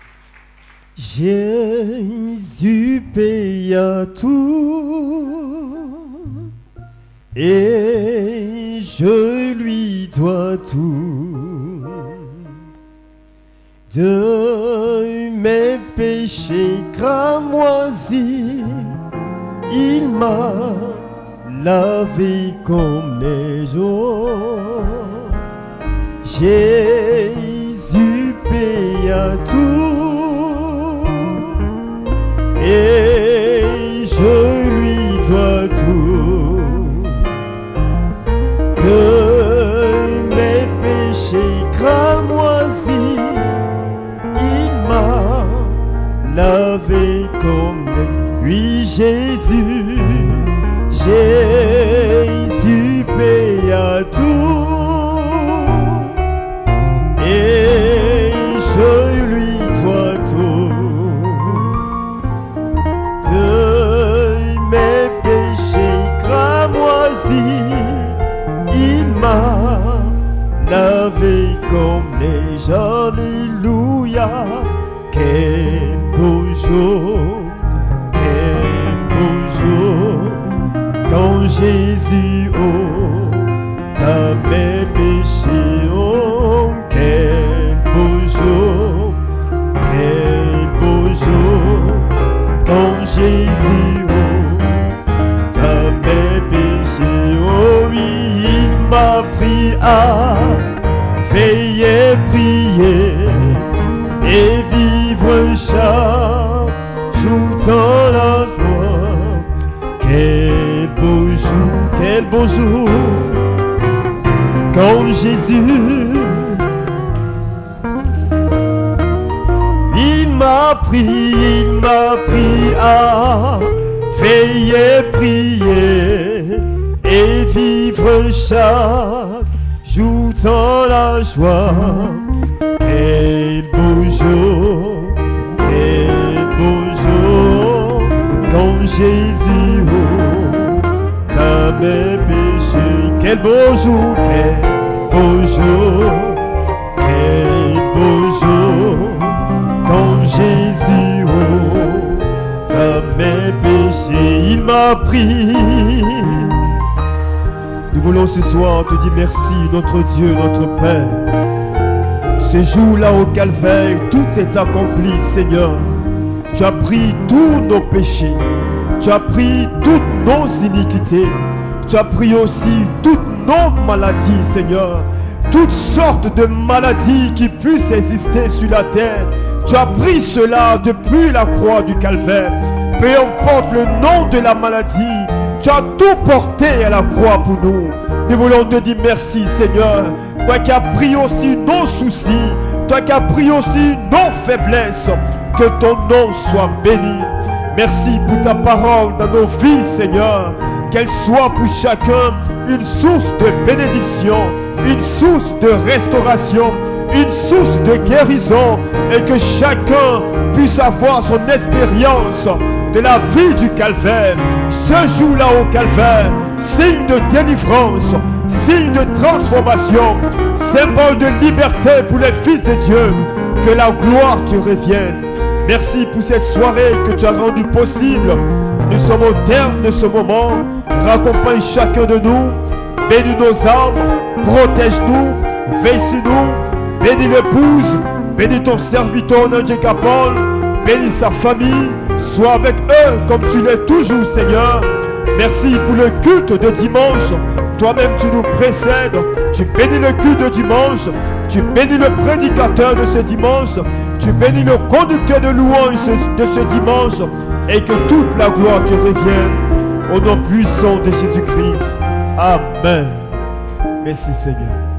Jésus paya tout. Et je lui dois tout, de mes péchés cramoisis, il m'a lavé comme neige, Jésus paya tout et je lui dois tout. Que mes péchés cramoisis, il m'a lavé comme neuf. Oui, Jésus, Jésus paya tout et je lui dois tout. De mes péchés cramoisis, il m'a lavé comme neige. Alléluia, quel beau jour, quel beau jour, quand Jésus ôta mes péchés. Oh, quel beau jour, quand Jésus ôta mes péchés. Oh oui, il m'a pris à veiller, prier et vivre chaque jour dans la joie. Quel beau jour, quand Jésus, il m'a pris à veiller, prier et vivre chaque jour dans la joie. Quel beau jour, quand Jésus ôta mes péchés. Quel beau jour, quand Jésus ôta mes péchés. Il m'a pris. Nous voulons ce soir te dire merci, notre Dieu, notre Père. Ce jour-là au calvaire, tout est accompli, Seigneur. Tu as pris tous nos péchés, tu as pris toutes nos iniquités, tu as pris aussi toutes nos maladies, Seigneur. Toutes sortes de maladies qui puissent exister sur la terre, tu as pris cela depuis la croix du calvaire. Peu importe le nom de la maladie, tu as tout porté à la croix pour nous. Nous voulons te dire merci, Seigneur. Toi qui as pris aussi nos soucis, toi qui as pris aussi nos faiblesses, que ton nom soit béni. Merci pour ta parole dans nos vies, Seigneur. Qu'elle soit pour chacun une source de bénédiction, une source de restauration, une source de guérison, et que chacun puisse avoir son expérience de la vie du calvaire. Ce jour-là au calvaire, signe de délivrance, signe de transformation, symbole de liberté pour les fils de Dieu. Que la gloire te revienne. Merci pour cette soirée que tu as rendue possible. Nous sommes au terme de ce moment. Raccompagne chacun de nous. Bénis nos âmes. Protège-nous. Veille sur nous. Bénis l'épouse. Bénis ton serviteur Nandje Kapol. Bénis sa famille. Sois avec eux comme tu l'es toujours, Seigneur. Merci pour le culte de dimanche. Toi-même tu nous précèdes. Tu bénis le culte de dimanche. Tu bénis le prédicateur de ce dimanche. Tu bénis le conducteur de louange de ce dimanche. Et que toute la gloire te revienne. Au nom puissant de Jésus-Christ. Amen. Merci Seigneur.